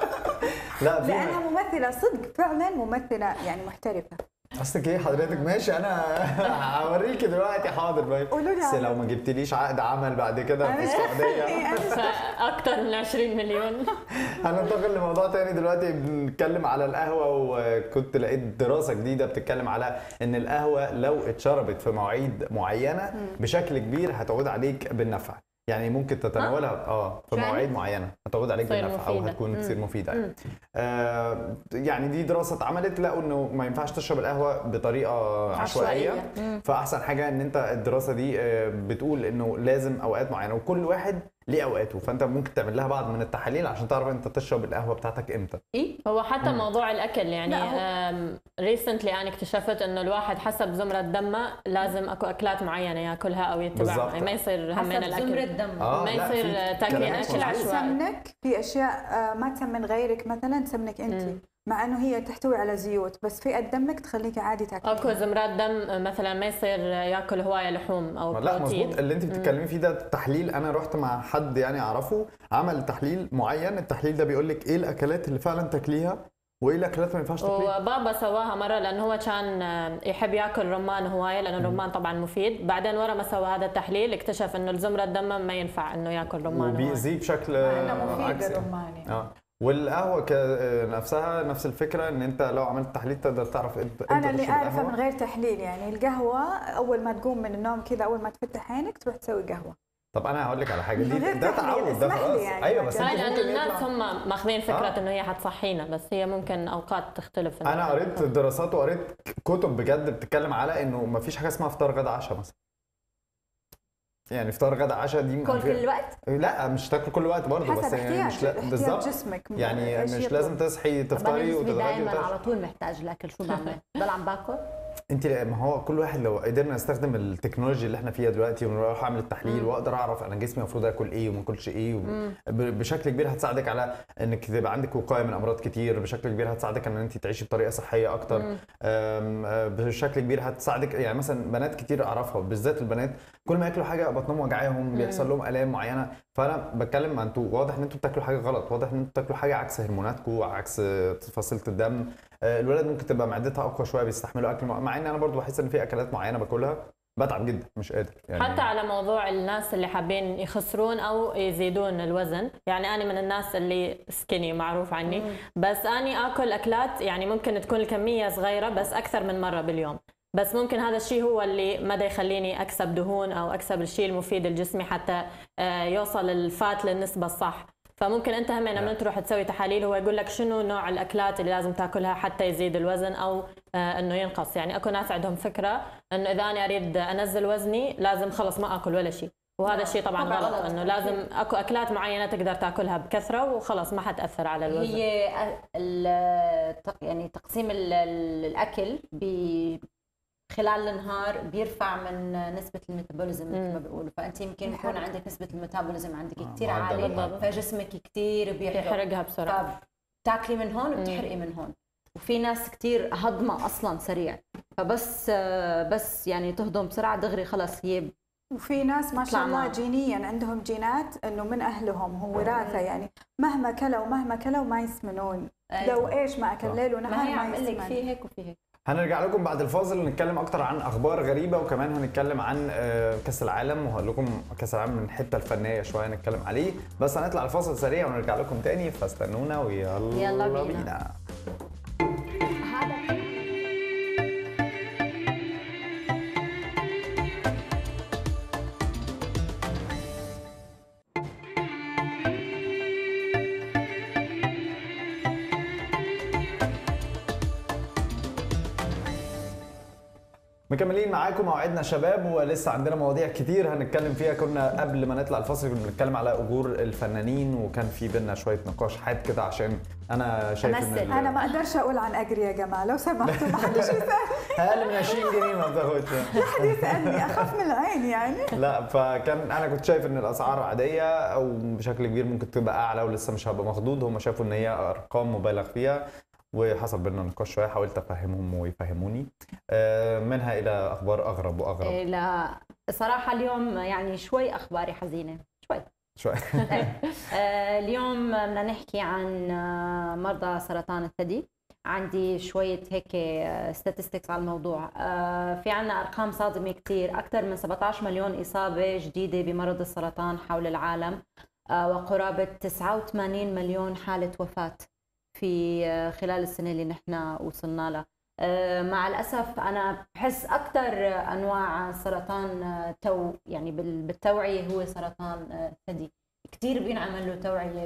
A: لا
B: لانها ممثله صدق فعلا ممثله يعني محترفه.
A: قصدك ايه حضرتك؟ ماشي انا هوريكي دلوقتي. حاضر بقى بس لو ما جبتليش عقد عمل بعد كده في السعوديه
C: اكتر من 20 مليون.
A: هننتقل لموضوع تاني دلوقتي. بنتكلم على القهوه، وكنت لقيت دراسه جديده بتتكلم على ان القهوه لو اتشربت في مواعيد معينه بشكل كبير هتعود عليك بالنفع. يعني ممكن تتناولها في مواعيد معينه هتعود عليك بالنفع او هتكون كثير مفيده يعني. يعني دي دراسه اتعملت لقوا انه ما ينفعش تشرب القهوه بطريقه عشوائيه. فاحسن حاجه ان انت الدراسه دي بتقول انه لازم اوقات معينه وكل واحد ليه اوقاته، فانت ممكن تعمل لها بعض من التحاليل عشان تعرف انت تشرب القهوه بتاعتك امتى.
C: هو حتى موضوع الاكل يعني ريسنتلي انا اكتشفت انه الواحد حسب زمره دمه لازم اكو اكلات معينه ياكلها او يتبعها. يعني ما يصير همين الاكل ما يصير تاكلين اكل عشوائي.
B: تسمنك في اشياء ما تسمن غيرك مثلا تسمنك انت مع انه هي تحتوي على زيوت بس في دمك تخليك عادي تاكل.
C: اكو زمرات دم مثلا ما يصير ياكل هوايه لحوم او
A: لا بروتين. مظبوط اللي انت بتتكلمي فيه ده تحليل. انا رحت مع حد يعني اعرفه عمل تحليل معين. التحليل ده بيقول لك ايه الاكلات اللي فعلا تاكليها وايه الاكلات ما ينفعش تاكليها.
C: وبابا سواها مره لانه هو كان يحب ياكل رمان هوايه لانه الرمان طبعا مفيد. بعدين ورا ما سوى هذا التحليل اكتشف انه الزمره الدم ما ينفع انه ياكل رمان
A: وبيأذيه بشكل
B: عكسي. الرمان يعني.
A: والقهوه نفسها نفس الفكره ان انت لو عملت تحليل تقدر تعرف انت
B: انا اللي اعرفه من غير تحليل يعني القهوه اول ما تقوم من النوم كذا اول ما تفتح عينك تروح تسوي قهوه.
A: طب انا هقول لك على حاجه دي ده تعود ده خلاص يعني. ايوه بس
C: لان الناس هم ماخذين فكره انه هي حتصحينا بس هي ممكن اوقات تختلف.
A: انا قريت دراسات وقريت كتب بجد بتتكلم على انه ما فيش حاجه اسمها فطار غدا عشاء مثلا. يعني فطار غدا عشاء دي
D: كل الوقت؟
A: لا مش تاكل كل الوقت برضه بس يعني مش
B: بالضبط جسمك
A: يعني مش لازم تصحي تفطري
D: وتتغدي. دائما على طول محتاج الاكل. شو بعمل؟ بضل عم باكل.
A: انت ما هو كل واحد لو قدرنا نستخدم التكنولوجيا اللي احنا فيها دلوقتي ونروح اعمل التحليل واقدر اعرف انا جسمي المفروض اكل ايه وما اكلش ايه بشكل كبير هتساعدك على انك تبقى عندك وقايه من امراض كتير. بشكل كبير هتساعدك ان انت تعيشي بطريقه صحيه اكتر. بشكل كبير هتساعدك يعني مثلا بنات كتير اعرفها بالذات البنات كل ما ياكلوا حاجه بطنهم وجعاهم بيحصل لهم الام معينه. فانا بتكلم مع انتوا واضح ان انتوا بتاكلوا حاجه غلط. واضح ان انتوا بتاكلوا حاجه عكس هرموناتكم عكس فصيله الدم. الولاد ممكن تبقى معدتها اقوى شويه بيستحملوا اكل مع ان انا برضو بحس ان في اكلات معينه باكلها بتعب جدا مش قادر يعني.
C: حتى على موضوع الناس اللي حابين يخسرون او يزيدون الوزن يعني انا من الناس اللي سكيني معروف عني بس اني اكل اكلات يعني ممكن تكون الكميه صغيره بس اكثر من مره باليوم. بس ممكن هذا الشيء هو اللي مدى يخليني اكسب دهون او اكسب الشيء المفيد لجسمي حتى يوصل الفات للنسبه الصح. فممكن انت هم لما تروح تسوي تحاليل هو يقول لك شنو نوع الاكلات اللي لازم تاكلها حتى يزيد الوزن او انه ينقص. يعني اكو ناس عندهم فكره انه اذا انا اريد انزل وزني لازم خلص ما اكل ولا شيء وهذا الشيء طبعا غلط. انه لازم اكو اكلات معينه تقدر تاكلها بكثره وخلص ما حتاثر على الوزن.
D: هي يعني تقسيم الاكل خلال النهار بيرفع من نسبة الميتابوليزم مثل ما بيقولوا. فأنت يمكن يكون عندك نسبة الميتابوليزم عندك كتير عالية فجسمك كتير
C: بيحرقها بسرعة.
D: فبتاكلي من هون وبتحرقي من هون. وفي ناس كتير هضمة أصلا سريع فبس يعني تهضم بسرعة دغري خلاص هي.
B: وفي ناس ما شاء الله جينيا عندهم جينات انه من اهلهم هو وراثه يعني مهما كلوا ما يسمنون. لو ايش ما اكل ليل ونهار ما يسمن.
D: في هيك وفي هيك.
A: هنرجع لكم بعد الفاصل ونتكلم اكتر عن اخبار غريبه وكمان هنتكلم عن كاس العالم وهقول لكم كاس العالم من الحته الفنيه شويه نتكلم عليه. بس هنطلع الفاصل سريع ونرجع لكم تاني فاستنونا ويلا بينا. مكملين معاكم موعدنا شباب، ولسه عندنا مواضيع كتير هنتكلم فيها. كنا قبل ما نطلع الفاصل كنا بنتكلم على اجور الفنانين، وكان في بينا شويه نقاش حاد كده، عشان انا شايف ان
B: انا ما اقدرش اقول عن اجري يا جماعه لو سمحتوا، ما حدش يسالني.
A: اقل من 20 جنيه ما بتاخدش.
B: ما حد يسالني، اخاف من العين يعني.
A: لا، فكان انا كنت شايف ان الاسعار عاديه او بشكل كبير ممكن تبقى اعلى ولسه مش هبقى مخضوض. هم شافوا ان هي ارقام مبالغ فيها، وحصل بينا نقاش شويه، حاولت افهمهم ويفهموني. منها الى اخبار اغرب واغرب.
D: لا صراحه اليوم يعني شوي اخباري حزينه شوي. اليوم بدنا نحكي عن مرضى سرطان الثدي. عندي شويه هيك statistics على الموضوع. في عنا ارقام صادمه كثير، اكثر من 17 مليون اصابه جديده بمرض السرطان حول العالم، وقرابه 89 مليون حاله وفاه في خلال السنة اللي نحن وصلنا لها. مع الأسف أنا بحس أكثر أنواع سرطان يعني بالتوعية هو سرطان الثدي. كثير بينعمل له توعية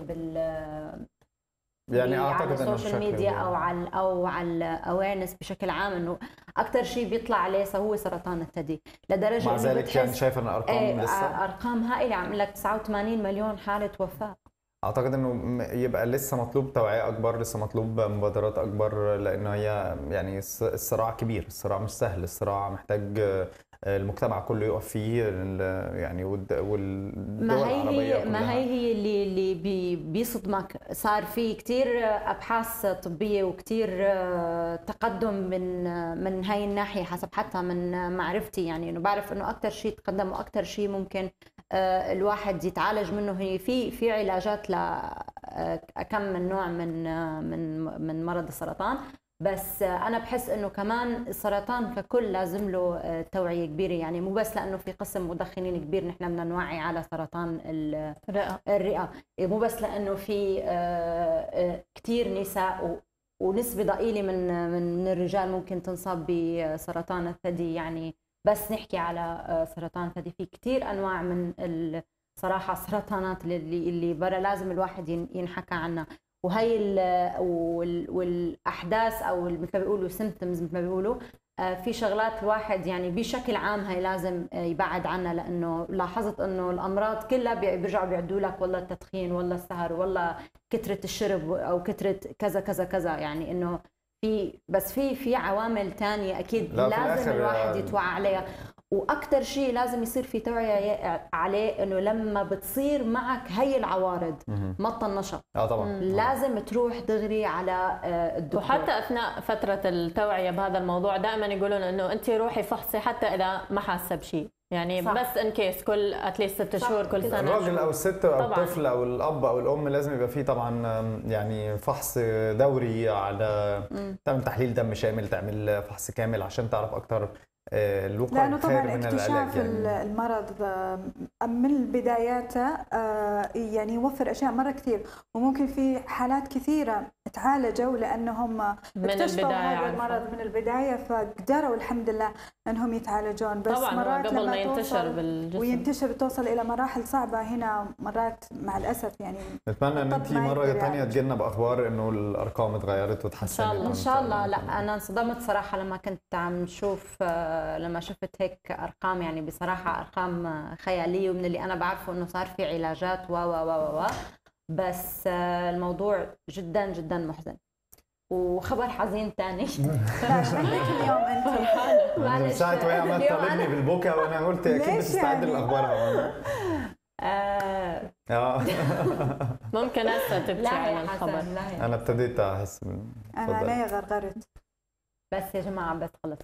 A: يعني
D: على السوشيال ميديا أو على الأويرنس بشكل عام، إنه أكثر شيء بيطلع عليه هو سرطان الثدي، لدرجة
A: مع ذلك يعني شايف أن الأرقام لسه
D: أرقام هائلة. عم لك 89 مليون حالة وفاة.
A: اعتقد انه يبقى لسه مطلوب توعية اكبر، لسه مطلوب مبادرات اكبر، لانه هي يعني الصراع كبير، الصراع مش سهل، الصراع محتاج المجتمع كله يقف فيه يعني، والدول العربية كلها.
D: ما هي اللي بيصدمك. صار في كثير ابحاث طبيه وكثير تقدم من هاي الناحيه، حسب حتى من معرفتي، يعني انه بعرف انه اكثر شيء تقدم واكثر شيء ممكن الواحد يتعالج منه هي في علاجات لكم من نوع من مرض السرطان. بس انا بحس انه كمان السرطان ككل لازم له توعيه كبيره، يعني مو بس لانه في قسم مدخنين كبير نحن بدنا نوعي على سرطان الرئه، مو بس لانه في كثير نساء ونسبه ضئيله من الرجال ممكن تنصاب بسرطان الثدي. يعني بس نحكي على سرطان الثدي في كثير انواع من صراحه السرطانات اللي برا لازم الواحد ينحكى عنها. وهي والاحداث او مثل ما بيقولوا سيمبتومز، مثل ما بيقولوا في شغلات الواحد يعني بشكل عام هي لازم يبعد عنها، لانه لاحظت انه الامراض كلها بيرجعوا بيعدوا لك والله التدخين والله السهر والله كثره الشرب او كثره كذا كذا كذا، يعني انه في عوامل ثانيه اكيد لازم الواحد يتوعى عليها. واكثر شيء لازم يصير في توعيه عليه انه لما بتصير معك هي العوارض ما تطنشها.
A: طبعا
D: لازم تروح دغري على الدكتور.
C: وحتى اثناء فتره التوعيه بهذا الموضوع دائما يقولون انه انت روحي فحصي حتى اذا ما حاسه بشيء، يعني صح. بس ان كيس كل اتليست 6 شهور كل سنه.
A: الراجل او الست او الطفل او الاب او الام لازم يبقى فيه طبعا يعني فحص دوري، على تعمل تحليل دم شامل، تعمل فحص كامل عشان تعرف اكتر الوقايه
B: لانه طبعا اكتشاف يعني المرض من بداياته يعني يوفر اشياء مره كثير، وممكن في حالات كثيره تعالجوا لانهم اكتشفوا هذا المرض من البدايه، فقدروا الحمد لله انهم يتعالجون. بس
C: طبعا
B: مرات
C: قبل
B: لما
C: ما ينتشر بالجسم
B: وينتشر توصل الى مراحل صعبه هنا مرات مع الاسف. يعني
A: نتمنى ان انت مره ثانيه تجي لنا باخبار انه الارقام اتغيرت وتحسنت
D: ان شاء الله. لا انا انصدمت صراحه لما كنت عم شوف، لما شفت هيك ارقام، يعني بصراحه ارقام خياليه، ومن اللي انا بعرفه انه صار في علاجات و بس الموضوع جدا جدا محزن. وخبر حزين ثاني.
B: لا شو عندك اليوم انت؟
A: من ساعه وهي عمالة تطالبني بالبكا وانا قلت اكيد بتستعد لاخبارها.
C: ممكن هسه تبكي على الخبر.
A: انا ابتديت احس
B: انا عيني غرغرت.
D: بس يا جماعه بس خلص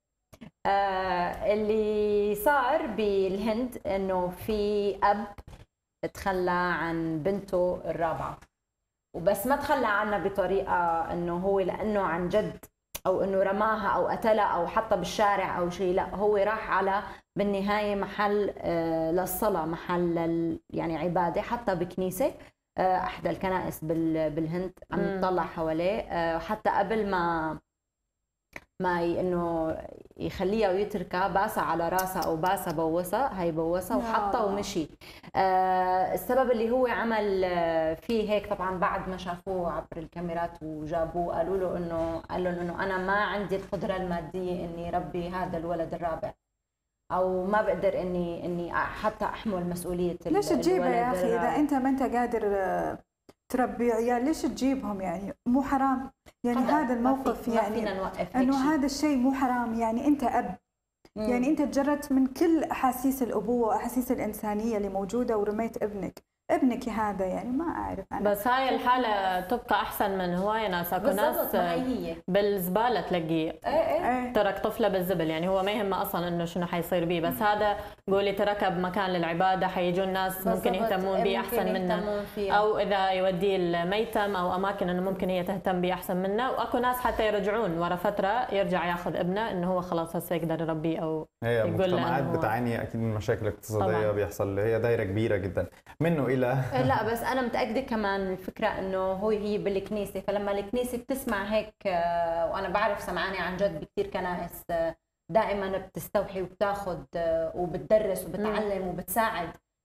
D: اللي صار بالهند انه في اب تخلى عن بنته الرابعه، وبس ما تخلى عنها بطريقه انه هو لانه عن جد او انه رماها او قتلها او حطها بالشارع او شيء، لا هو راح على بالنهايه محل للصلاه، محل يعني عباده، حتى بكنيسه احدى الكنائس بالهند، عم تطلع حواليه. حتى قبل ما ما انه يخليها ويتركها باسة على راسها او باسة بوسها، هي بوسها وحطها ومشي. السبب اللي هو عمل فيه هيك طبعا بعد ما شافوه عبر الكاميرات وجابوه قالوا له انه انا ما عندي القدرة المادية اني ربي هذا الولد الرابع، او ما بقدر اني حتى احمل مسؤولية
B: ليش تجيبها يا اخي اذا انت ما انت قادر تربي عيال؟ ليش تجيبهم يعني؟ مو حرام يعني هذا الموقف يعني انه هذا الشيء مو حرام يعني. انت اب يعني انت تجردت من كل احاسيس الابوه واحاسيس الانسانيه اللي موجوده ورميت ابنك هذا يعني. ما اعرف انا
C: بس هاي الحاله تبقى احسن من هوايه ناس. اكو ناس بالزباله تلاقيه ترك طفله بالزبل، يعني هو ما يهمه اصلا انه شنو حيصير بيه، بس هذا قولي تركه بمكان للعباده، حيجوا الناس ممكن يهتمون به احسن منه، او اذا يوديه الميتم او اماكن انه ممكن هي تهتم به احسن منه. واكو ناس حتى يرجعون ورا فتره يرجع ياخذ ابنه انه هو خلاص هسه يقدر يربيه. او
A: هي المجتمعات بتعاني اكيد من مشاكل اقتصاديه بيحصل، هي دايره كبيره جدا منه الى
D: لا بس انا متاكده كمان الفكره انه هي بالكنيسه، فلما الكنيسه بتسمع هيك، وانا بعرف سمعاني عن جد بكثير كنائس دائما بتستوحي وبتاخذ وبتدرس وبتعلم وبتساعد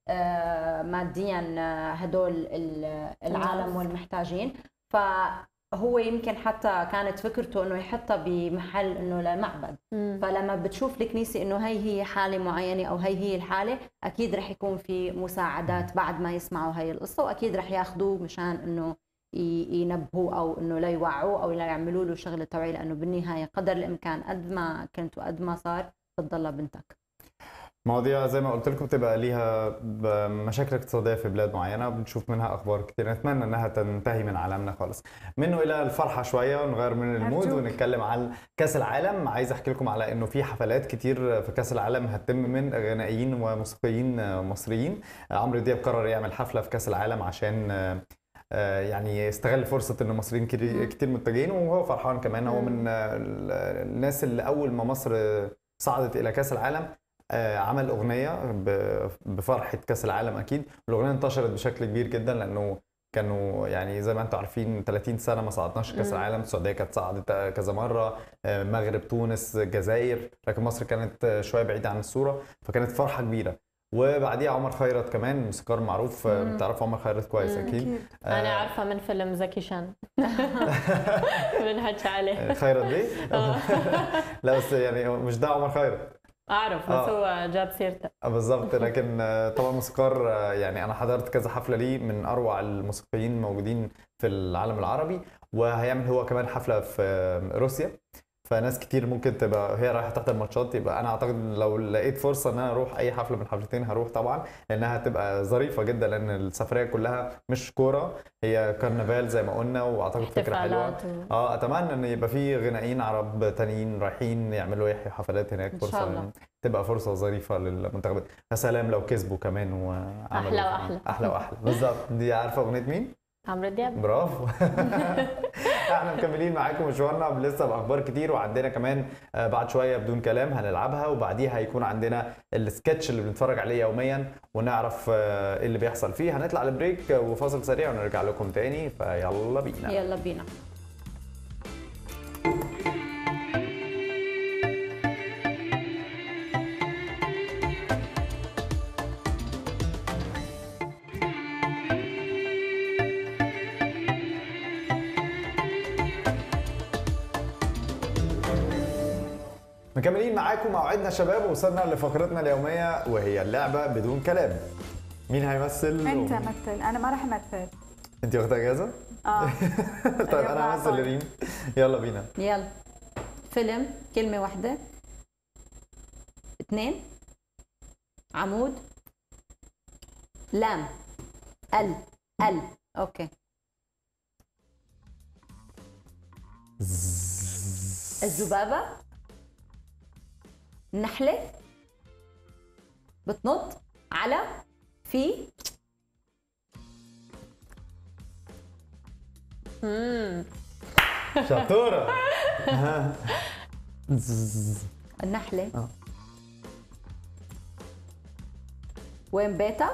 D: ماديا هدول العالم والمحتاجين. فهو يمكن حتى كانت فكرته انه يحطها بمحل انه للمعبد. فلما بتشوف الكنيسه انه هي حاله معينه او هي الحاله، اكيد رح يكون في مساعدات بعد ما يسمعوا هي القصه، واكيد رح ياخذوه مشان انه ينبهوه او انه لا يوعوه او لا يعملوا له شغله توعيه، لانه بالنهايه قدر الامكان قد ما كنت وقد ما صار بتضلها بنتك.
A: مواضيع زي ما قلت لكم بتبقى ليها مشاكل اقتصاديه في بلاد معينه، بنشوف منها اخبار كتير، نتمنى انها تنتهي من عالمنا خالص. منه الى الفرحه شويه ونغير من المود ونتكلم عن كاس العالم. عايز احكي لكم على انه في حفلات كتير في كاس العالم هتتم من غنائيين وموسيقيين مصريين. عمرو دياب قرر يعمل حفله في كاس العالم عشان يعني يستغل فرصه ان المصريين كتير متجهين، وهو فرحان كمان. هو من الناس اللي اول ما مصر صعدت الى كاس العالم عمل اغنيه بفرحه كاس العالم اكيد. الاغنيه انتشرت بشكل كبير جدا لانه كانوا يعني زي ما انتم عارفين 30 سنه ما صعدناش كاس العالم. السعوديه كانت صعدت كذا مره، مغرب، تونس، الجزائر، لكن مصر كانت شويه بعيده عن الصوره، فكانت فرحه كبيره. وبعديها عمر خيرت كمان موسيقار معروف، بتعرف عمر خيرت كويس اكيد.
C: انا عارفه من فيلم زكي شان بنحكي عليه
A: خيرت دي. لا بس يعني مش ده عمر خيرت،
C: اعرف بس هو جاب سيرته
A: بالظبط. لكن طبعا موسيقار يعني انا حضرت كذا حفله ليه، من اروع الموسيقيين الموجودين في العالم العربي. وهيعمل هو كمان حفله في روسيا، فناس كتير ممكن تبقى هي رايحه تحضر ماتشات. يبقى انا اعتقد لو لقيت فرصه ان انا اروح اي حفله من الحفلتين هروح طبعا، لانها هتبقى ظريفه جدا، لان السفريه كلها مش كوره، هي كرنفال زي ما قلنا، واعتقد فكره حلوه. اتمنى ان يبقى في غنائيين عرب تانيين رايحين يعملوا حفلات هناك، فرصه تبقى فرصه ظريفه للمنتخبات. يا سلام لو كسبوا كمان وعملوا احلى واحلى بالظبط. دي عارفه اغنيه مين؟
C: عمرو دياب.
A: برافو. احنا مكملين معاكم مشوارنا لسه باخبار كتير، وعندنا كمان بعد شويه بدون كلام هنلعبها، وبعديها هيكون عندنا السكتش اللي بنتفرج عليه يوميا ونعرف ايه اللي بيحصل فيه. هنطلع لبريك وفاصل سريع ونرجع لكم تاني، فيلا بينا.
D: يلا بينا.
A: مكملين معاكم موعدنا شباب، وصلنا لفقرتنا اليوميه وهي اللعبه بدون كلام. مين هيمثل؟
B: انت مثل، انا ما راح امثل.
A: انت واخده اجازه؟ طيب انا همثل ريم. يلا بينا.
D: يلا. فيلم، كلمه واحده، 2 عمود، لام، ال اوكي. الذبابه، النحله بتنط على في
A: شطوره.
D: النحله وين بيتها؟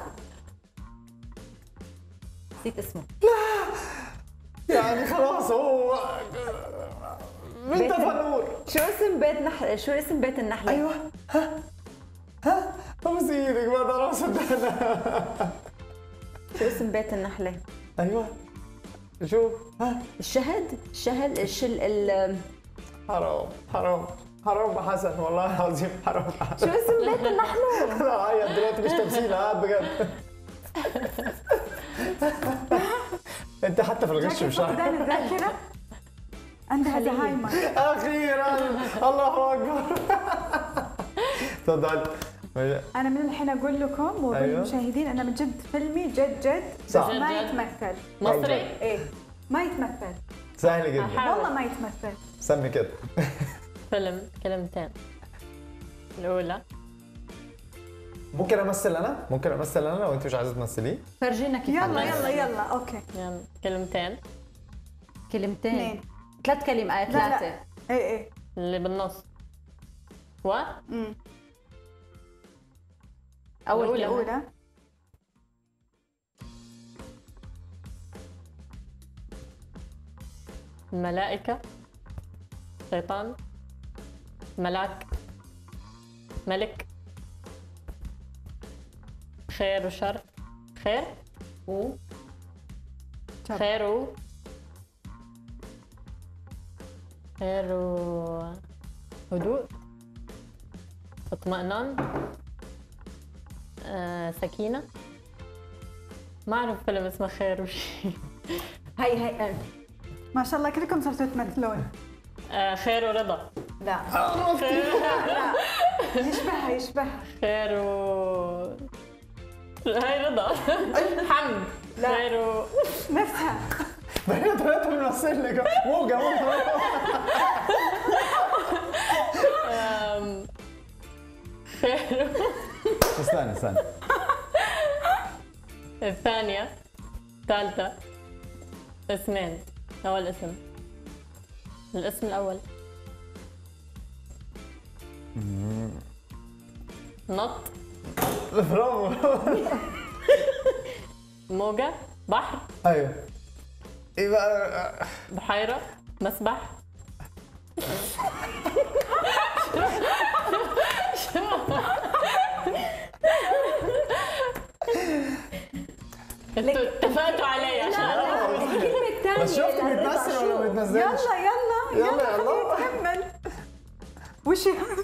D: نسيت اسمه.
A: لا يعني خلاص هو بنت فنور.
D: شو اسم بيت نحله؟ شو اسم بيت النحله؟
A: ايوه ها ابوس ايدك ما اقدر اصدقها.
D: شو اسم بيت النحله؟
A: ايوه شو
D: الشهد
A: حرام حسن والله العظيم حرام
D: شو اسم بيت النحله؟
A: انا عيط دلوقتي مش تمثيل بجد. انت حتى في الغش مش عارف.
B: فقدان الذاكره عندها زهايمر.
A: اخيرا الله اكبر. تفضل.
B: انا من الحين اقول لكم وللمشاهدين انا من جد فيلمي جد
A: صح.
B: ما يتمثل.
C: مصري؟
B: ايه ما يتمثل
A: سهل جدا
B: والله ما يتمثل.
A: سمي كده.
C: فيلم كلمتين. الاولى
A: ممكن امثل انا لو انت مش عايزه تمثليه.
D: فرجينا كيف.
B: يلا اوكي.
C: يلا كلمتين.
B: اثنين
D: 3 كلمات. 3.
B: ايه
C: اللي بالنص
B: الأولى
C: الملائكة، شيطان، ملاك، ملك، خير وشر، خير هدوء، اطمئنان، سكينة. ما أعرف فيلم اسمه خير وشي.
D: هي
B: ما شاء الله كلكم صرتوا تمثلون.
C: خير ورضا.
B: لا يشبهها
C: خير هاي رضا. حمد.
B: لا.
C: خير
B: نفسها.
A: بقينا ثلاثة بنمثل لك موجة.
C: خير.
A: استنى
C: الثانية، الثالثة، اسمين. أول اسم، الاسم الأول نط.
A: برافو.
C: موجة، بحر.
A: ايوه ايه بقى؟
C: بحيرة، مسبح. انتوا اتفقتوا علي عشان
D: الكلمة الثانية.
A: بس شفت بيتمثل ولا ما بيتمثلش؟
B: يلا كمل. وش هذا؟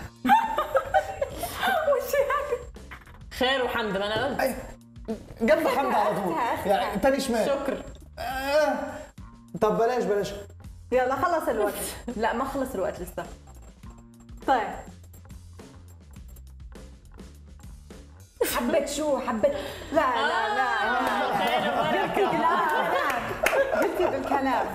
C: خير وحمد. ما انا قلت
A: جنب حمد على طول يعني تاني شمال.
C: شكر.
A: طب بلاش
B: يلا خلص الوقت.
D: لا ما خلص الوقت لسه.
B: طيب
D: حبت شو حبت.
B: لا
C: خير وبركة.
B: قلتي بالكلام.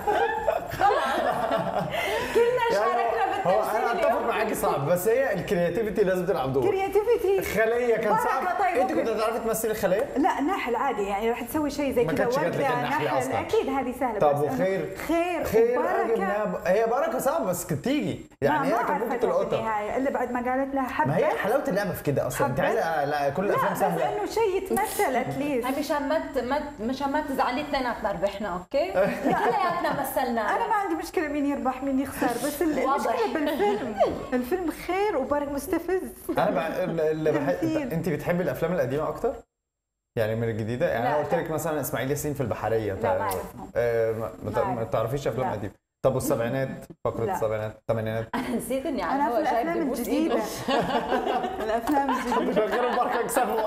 D: كلنا شاركنا
A: هو
D: بالتمثيل.
A: انا اتفق معاكي صعب بس هي الكرياتيفيتي لازم تلعب دور.
B: كرياتيفيتي.
A: خلية كان
B: بركة.
A: صعب.
B: طيب
A: انت كنت هتعرفي تمثلي الخلية؟
B: لا نحل عادي يعني راح تسوي شيء زي
A: ما
B: كذا
A: كانتش جات لك النحلة أصلاً.
B: اكيد هذه سهله.
A: طب
B: بس
A: وخير؟
B: خير
A: وبركة. هي بركة صعب بس كانت تيجي يعني هي كانت ممكن تلقطها.
B: النهايه الا بعد ما قالت لها حبه.
A: ما هي حلاوة اللعبة في كده اصلا. انت عايزة لا كل الافلام سهلة.
B: لا بس انه شيء يتمثل اتليست.
D: مشان ما تزعلي اثنيناتنا ربحنا اوكي؟ كلياتنا مثلنا.
B: انا ما عندي مشكله مين يربح مين يخسر بس المشكله بالفيلم. الفيلم خير وبركة مستفز.
A: انا اللي انت بتحبي الافلام القديمة اكتر؟ يعني من الجديدة؟ يعني انا قلت لك مثلا اسماعيل ياسين في البحرية.
B: لا ما اعرفهم.
A: ما تعرفيش افلام قديمة. طب والسبعينات، فقرة السبعينات، الثمانينات؟
D: انا نسيت اني على
B: انا في
D: الهوا جايب
B: الافلام
D: ببوس
B: الجديده.
D: ايده.
B: الافلام الجديده.
A: شغلوا بركة يكسبوا.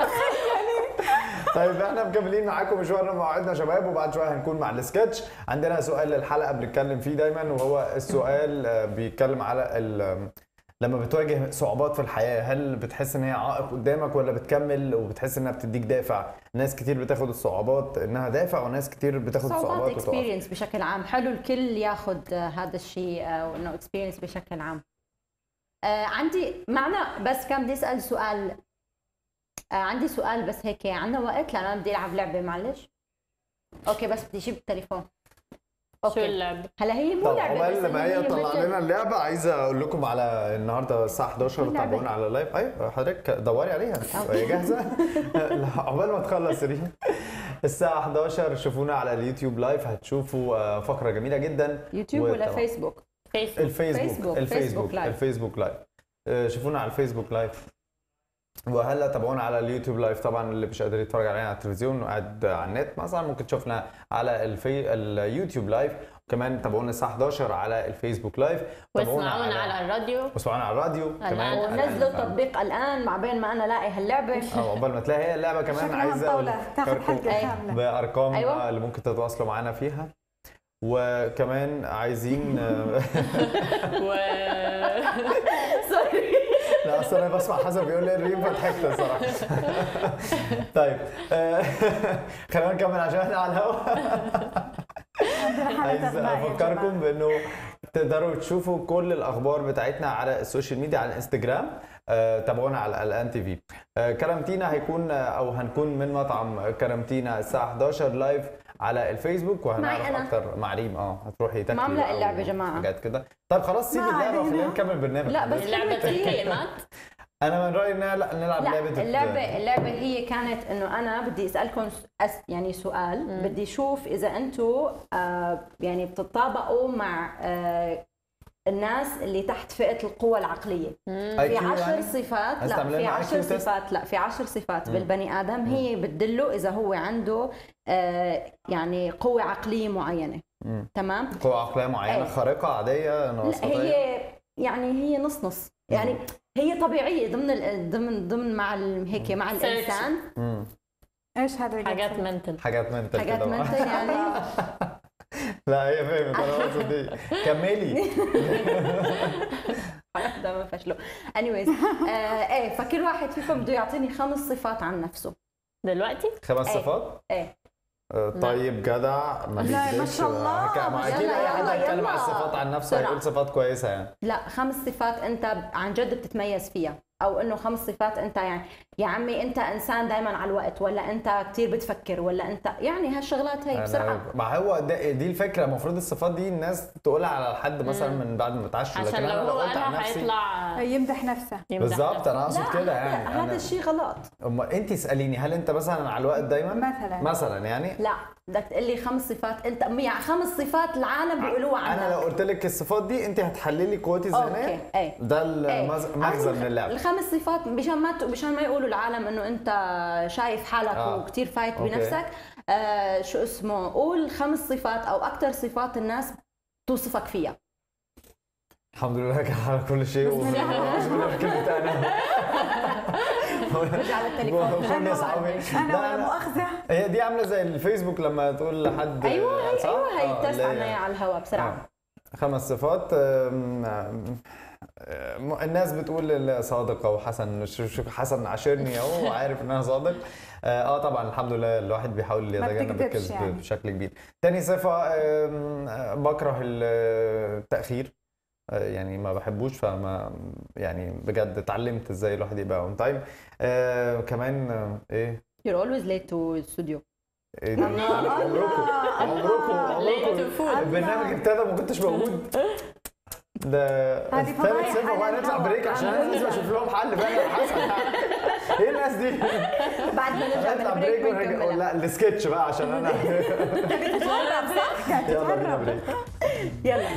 A: طيب احنا مكملين معاكم مشوارنا موعدنا شباب وبعد شويه هنكون مع السكتش. عندنا سؤال للحلقه بنتكلم فيه دايما وهو السؤال بيتكلم على لما بتواجه صعوبات في الحياه هل بتحس ان هي عائق قدامك ولا بتكمل وبتحس انها بتديك دافع؟ ناس كتير بتاخد الصعوبات انها دافع وناس كتير بتاخد الصعوبات وتقف.
D: اكسبيرينس بشكل عام. حلو الكل ياخذ هذا الشيء وانه اكسبيرينس بشكل عام. عندي معنا بس كان بدي اسال سؤال. عندي سؤال بس هيك عندنا وقت لأن أنا بدي ألعب لعبة معلش. أوكي بس بدي أجيب التليفون.
C: شو اللعبة؟
D: هلا هي مو لعبة
A: بس لما هي طلع لنا اللعبة عايزة أقول لكم على النهاردة الساعة 11 تابعونا على اللايف. أيوة حضرتك دوري عليها هي جاهزة؟ عقبال ما تخلص ريم. الساعة 11 شوفونا على اليوتيوب لايف هتشوفوا فقرة جميلة جدا.
D: يوتيوب ولا فيسبوك؟
A: الفيسبوك لايف. شوفونا على الفيسبوك لايف، وهلا تابعونا على اليوتيوب لايف. طبعا اللي مش قادر يتفرج علينا على التلفزيون وقاعد على النت مثلا ممكن تشوفنا على اليوتيوب لايف. كمان تابعونا الساعه 11 على الفيسبوك لايف،
C: واسمعونا على الراديو
A: كمان،
D: ونزلوا تطبيق الان مع بين ما انا لاقي هاللعبه
A: عقبال ما تلاقي هي اللعبه. كمان عايزه
B: تاخذ حلقه كامله
A: بارقام اللي ممكن تتواصلوا معنا فيها. وكمان عايزين
D: سوري
A: لا اصل انا بسمع حسن بيقول لي الريم فضحكت الصراحه. طيب خلينا نكمل عشان احنا على الهواء. عايز افكركم بانه تقدروا تشوفوا كل الاخبار بتاعتنا على السوشيال ميديا، على الانستجرام. تابعونا على الان تي في. كرامتينا هيكون او هنكون من مطعم كرامتينا الساعه 11 لايف على الفيسبوك، وهنعرف اكتر مع ريم. هتروحي تاكلي
D: معامله اللعبه يا جماعه
A: حاجات كده. طيب خلاص سيب اللعبه وخلينا نكمل برنامج.
D: لا بس
C: لعبه الكلمات.
A: انا من رايي ان نلعب لعبه
D: اللعبه هي كانت انه انا بدي اسالكم يعني سؤال. بدي اشوف اذا انتم يعني بتتطابقوا مع الناس اللي تحت فئه القوى العقليه. في 10 صفات، في 10 صفات بالبني ادم هي بتدله اذا هو عنده يعني قوه عقليه معينه. تمام،
A: قوه عقليه معينه خارقه عاديه
D: هي يعني هي نص يعني هي طبيعيه ضمن مع هيك مع الانسان.
B: ايش هذا؟
C: حاجات منتل
D: يعني
A: لا هي فهمت انا قصدي دي. كملي.
D: ده ما فشلوا. anyways فكل واحد فيكم بده يعطيني 5 صفات عن نفسه
C: دلوقتي.
A: 5 صفات؟ طيب جدع
B: ما شاء الله.
A: ما اكيد اي حد هيتكلم على الصفات عن نفسه هيقول صفات كويسه يعني.
D: لا 5 صفات انت عن جد بتتميز فيها، او انه 5 صفات انت يعني يا عمي انت انسان دائما على الوقت، ولا انت كثير بتفكر، ولا انت يعني هالشغلات هي بسرعه.
A: ما هو دي الفكره. المفروض الصفات دي الناس تقولها على حد مثلا من بعد ما تعشوا،
C: لكن انا لو قلتها حيطلع
B: يمدح نفسه.
A: بالظبط انا اقصد كده يعني.
D: هذا الشيء غلط.
A: انت اساليني هل انت مثلا على الوقت دايما مثلا يعني؟
D: لا بدك تقول لي 5 صفات انت يعني 5 صفات العالم بيقولوها عنك.
A: انا لو قلت لك الصفات دي انت هتحللي لي قوتي الذهنيه. ده المغزى من اللعبه.
D: ال5 صفات مشان ما يقولوا العالم انه انت شايف حالك وكثير فايت بنفسك. شو اسمه، قول 5 صفات او اكثر صفات الناس توصفك فيها.
A: الحمد لله على كل شيء. كلمة انا
D: رجع للتليفون.
B: انا مؤاخذه.
A: هي دي عامله زي الفيسبوك لما تقول لحد
D: ايوه هي تست عنا على الهواء بسرعه.
A: 5 صفات. الناس بتقول صادق او حسن عاشرني اهو عارف ان انا صادق. طبعا الحمد لله الواحد بيحاول يتجنب الكذب يعني بشكل كبير. تاني صفه بكره التاخير، يعني ما بحبوش. فما يعني بجد اتعلمت ازاي الواحد يبقى اون تايم. كمان ايه؟
D: You're always late to studio.
A: ايه ده؟ عمركم البرنامج ابتدى ما كنتش موجود. ده ثالث صفه وبعد نطلع بريك عشان انا لازم اشوف لهم حل بقى يا حسن. ايه الناس دي؟
D: بعد ما نرجع من البريك ونكمل.
A: لا السكتش بقى عشان انا
B: تتهرب صح؟
A: يلا
D: يلا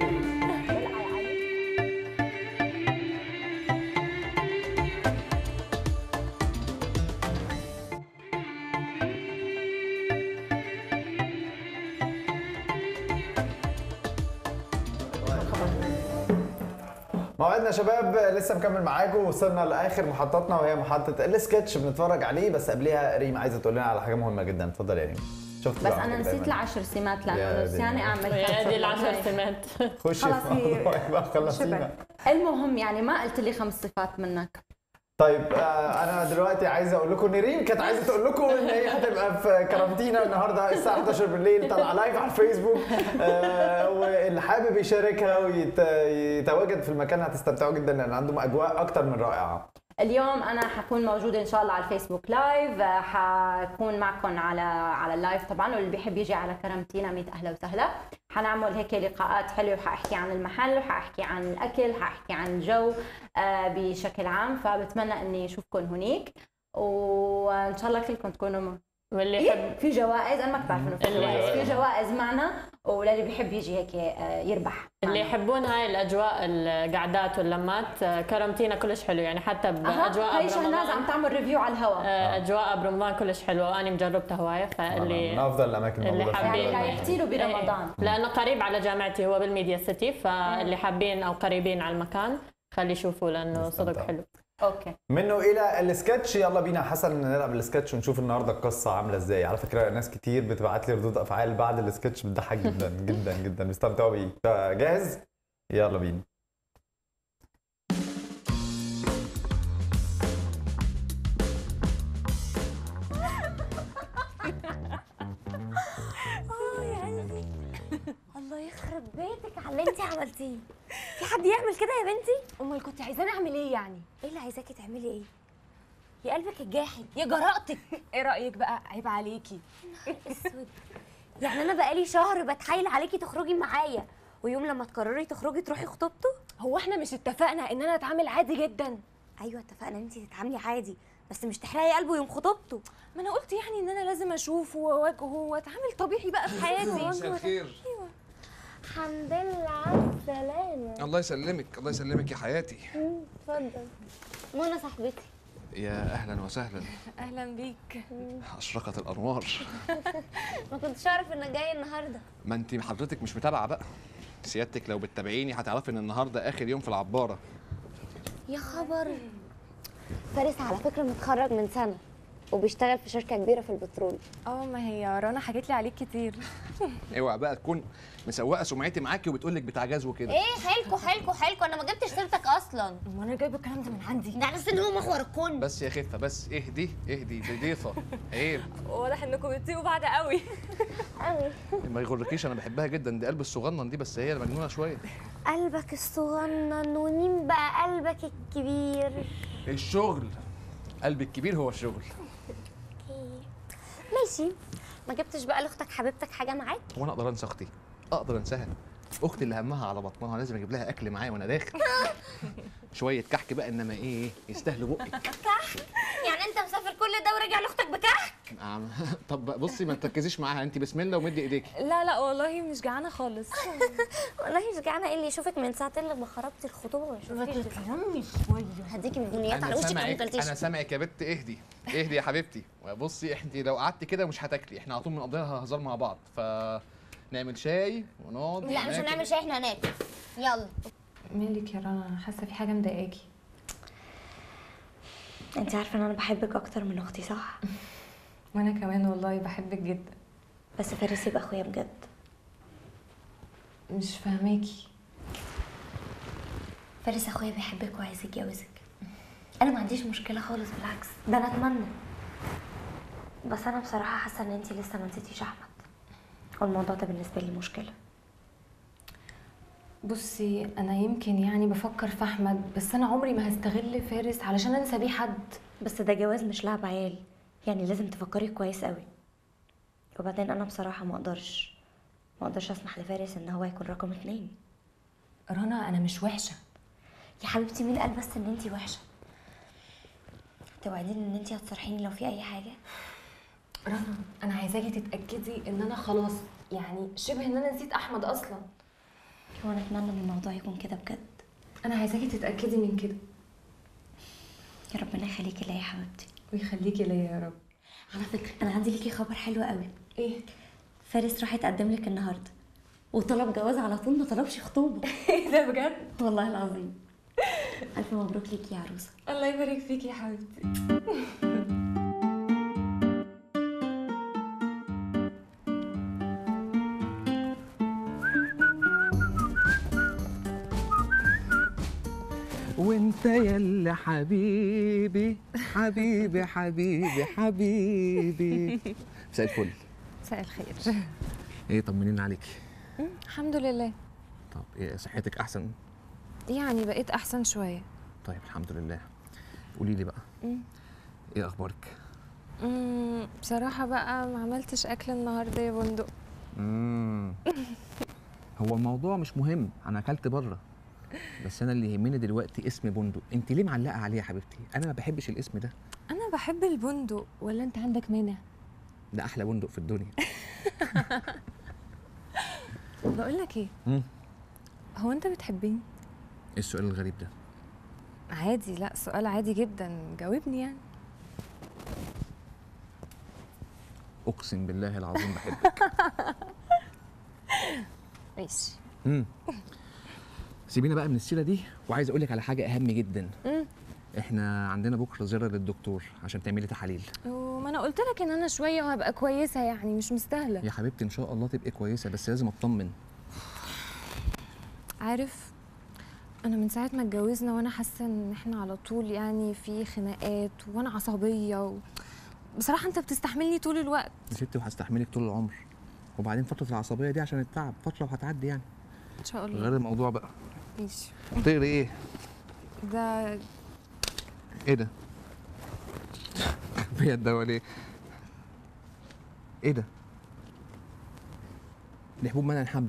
A: موعدنا شباب لسه مكمل معاكم. وصلنا لاخر محطتنا وهي محطه السكتش بنتفرج عليه. بس قبليها ريم عايزه تقول لنا على حاجه مهمه جدا. اتفضل يا ريم.
D: شفت بس انا نسيت ال10 سمات لانه نسياني اعمل
C: هذه ال10 سمات.
A: خشي خلصينا.
D: المهم يعني ما قلت لي 5 صفات منك.
A: طيب انا دلوقتي عايزه اقول لكم ان ريم كانت عايزه تقول لكم ان هي هتبقى في كرامتينا النهارده الساعه 11 بالليل طالعه لايف على الفيسبوك. واللي حابب يشاركها ويتواجد في المكان هتستمتعوا جدا لان عندهم اجواء اكتر من رائعه.
D: اليوم انا حكون موجوده ان شاء الله على الفيسبوك لايف. حكون معكم على اللايف طبعا، واللي بيحب يجي على كرامتينا 100 اهلا وسهلا. حنعمل هيك لقاءات حلوه، وحاحكي عن المحل وحاحكي عن الاكل، حاحكي عن الجو بشكل عام. فبتمنى اني اشوفكم هنيك، وان شاء الله كلكم تكونوا
C: واللي يحب
D: في جوائز، انا ما كنت بعرف انه في جوائز، في جوائز معنا، وللي بيحب يجي هيك يربح.
C: اللي يحبون هاي الاجواء القعدات واللمات، كرمتينا كلش حلو يعني، حتى باجواء
D: هي شهناز عم تعمل ريفيو على الهواء.
C: اجواء برمضان كلش حلوه، وانا مجربتها هوايه، فاللي
A: من افضل الاماكن
C: اللي
A: الموجوده
C: حابين
D: يحكي له برمضان
C: لانه قريب على جامعتي، هو بالميديا سيتي، فاللي حابين او قريبين على المكان خلي يشوفوا لانه صدق حلو.
D: اوكي،
A: منه الى السكتش. يلا بينا حسن نلعب السكتش ونشوف النهارده القصه عامله ازاي. على فكره ناس كتير بتبعت لي ردود افعال بعد السكتش بتضحك جدا جدا جدا، بيستمتعوا بيه. جاهز؟ يلا بينا.
E: يا قلبي الله يخرب بيتك على اللي انت عملتيه. في حد يعمل كده يا بنتي؟
F: امال كنت عايزاني اعمل ايه يعني؟
E: ايه اللي عايزاكي تعملي ايه؟ يا قلبك الجاحد يا جرأتك.
F: ايه رايك بقى؟ عيب عليكي.
E: اسود، يعني انا بقالي شهر بتحايل عليكي تخرجي معايا، ويوم لما تقرري تخرجي تروحي خطوبته؟
F: هو احنا مش اتفقنا ان انا اتعامل عادي جدا؟
E: ايوه اتفقنا انت تتعاملي عادي، بس مش تحرقي قلبه يوم خطوبته.
F: ما انا قلت يعني ان انا لازم اشوفه واواجهه واتعامل طبيعي بقى في حياتي.
G: مساء الخير.
E: ايوه الحمد لله على السلامه.
G: الله يسلمك، الله يسلمك يا حياتي.
E: اتفضل. منى صاحبتي.
G: يا اهلا وسهلا.
F: اهلا بيك.
G: اشرقت الانوار.
E: ما كنتش اعرف انك جاي النهارده.
G: ما انت حضرتك مش متابعه بقى. سيادتك لو بتتابعيني هتعرفي ان النهارده اخر يوم في العباره.
E: يا خبر. فارس على فكره متخرج من سنه وبيشتغل في شركه كبيره في البترول.
F: ما هي رنا حكت لي عليك كتير.
G: اوعى بقى تكون مسوقه سمعتي معاكي وبتقول لك بتاع جاز وكده.
E: ايه حيلكو انا ما جبتش سيرتك اصلا.
F: وانا جايبه الكلام ده من عندي؟
E: ده على ان هو محور الكون.
G: بس يا خفه بس، اهدي دي ضيفه. عيب.
F: واضح انكم بتسيبوا بعض قوي.
E: قوي.
G: ما يغركيش، انا بحبها جدا، دي قلب الصغنن دي، بس هي مجنونه شويه.
E: قلبك الصغنن ومين بقى قلبك الكبير؟
G: الشغل. قلبي الكبير هو الشغل.
E: ماشي. ما جبتش بقى لاختك حبيبتك حاجه معاك؟
G: هو انا اقدر انسى اختي؟ اقدر انساها؟ اختي اللي همها على بطنها، لازم اجيب لها اكل معايا وانا داخل. شويه كحك بقى، انما ايه يستاهلوا بقك.
E: كحك؟ يعني انت مسافر كل ده وراجع لاختك بكحك؟
G: طب بصي ما تركزيش معاها، انت بسم الله ومدي ايديكي.
F: لا والله مش جعانه خالص.
E: والله مش جعانه. ايه اللي يشوفك من ساعتين لما خرجتي الخطوبه؟ ما تتكلمي شويه. هديكي بنيات على وشك ما اكلتيش.
G: انا سامعك يا بت. اهدي يا حبيبتي. بصي انت لو قعدتي كده مش هتاكلي، احنا على طول بنقضيها هزار مع بعض، نعمل شاي ونقعد.
E: لا مش هنعمل شاي، احنا هناكل. يلا.
F: مالك يا رنا؟ حاسه في حاجه مضايقاكي؟
E: انت عارفه ان انا بحبك اكتر من اختي صح؟
F: وانا كمان والله بحبك جدا.
E: بس فارس يبقى اخويا بجد.
F: مش فاهماكي.
E: فارس اخويا بيحبك وعايز يتجوزك. انا ما عنديش مشكله خالص، بالعكس ده انا اتمنى. بس انا بصراحه حاسه ان انت لسه ما نسيتيش احمد، والموضوع ده بالنسبه لي مشكله.
F: بصي انا يمكن يعني بفكر في احمد، بس انا عمري ما هستغل فارس علشان انسى بيه حد.
E: بس ده جواز مش لعب عيال، يعني لازم تفكري كويس قوي. وبعدين انا بصراحه ما اقدرش اسمح لفارس ان هو يكون رقم 2.
F: رنا انا مش وحشه
E: يا حبيبتي. مين قال بس ان انتي وحشه؟ توعديني ان انتي هتصرحيني لو في اي حاجه؟
F: رنا انا عايزاكي تتاكدي ان انا خلاص يعني شبه ان انا نسيت احمد اصلا.
E: هو انا اتمنى ان الموضوع يكون كده بجد.
F: انا عايزاكي تتاكدي من كده.
E: يا ربنا يخليكي ليا يا حبيبتي.
F: ويخليكي ليا يا رب.
E: على فكره انا عندي ليكي خبر حلو قوي.
F: ايه؟
E: فارس راح يتقدم لك النهارده وطلب جواز على طول، ما طلبش خطوبه.
F: ايه ده بجد؟
E: والله العظيم. الف مبروك ليكي يا عروسه.
F: الله يبارك فيكي يا حبيبتي.
G: وانت يلا حبيبي حبيبي حبيبي حبيبي. مساء الفل.
F: مساء الخير.
G: ايه طمنين عليكي؟
F: الحمد لله.
G: طب ايه صحتك احسن؟
F: يعني بقيت احسن شويه.
G: طيب الحمد لله. قولي لي بقى ايه اخبارك؟
F: بصراحه بقى ما عملتش اكل النهارده يا بندق.
G: هو الموضوع مش مهم، انا اكلت بره، بس انا اللي يهمني دلوقتي اسم بندق. انت ليه معلقه عليه يا حبيبتي؟ انا ما بحبش الاسم ده.
F: انا بحب البندق، ولا انت عندك مانع؟
G: ده احلى بندق في الدنيا.
F: بقول لك ايه؟ هو انت بتحبيني؟
G: ايه السؤال الغريب ده؟
F: عادي، لا سؤال عادي جدا، جاوبني يعني.
G: اقسم بالله العظيم بحبك.
F: ماشي.
G: سيبينا بقى من السيره دي، وعايز اقول لك على حاجه اهم جدا. احنا عندنا بكره زياره للدكتور عشان تعملي تحاليل.
F: وما انا قلت لك ان انا شويه وهبقى كويسه، يعني مش مستاهله.
G: يا حبيبتي ان شاء الله تبقي كويسه، بس لازم اطمن.
F: عارف، انا من ساعه ما اتجوزنا وانا حاسه ان احنا على طول يعني في خناقات، وانا عصبيه بصراحه انت بتستحملني طول الوقت.
G: يا ستي وهستحملك طول العمر، وبعدين فتره العصبيه دي عشان التعب فتره وهتعدي يعني.
F: ان شاء الله.
G: غير الموضوع بقى.
F: ماشي.
G: بتقري ايه؟
F: ده
G: ايه ده؟ بجد ده ولا ايه؟ ايه ده؟ دي حبوب منع الحمل.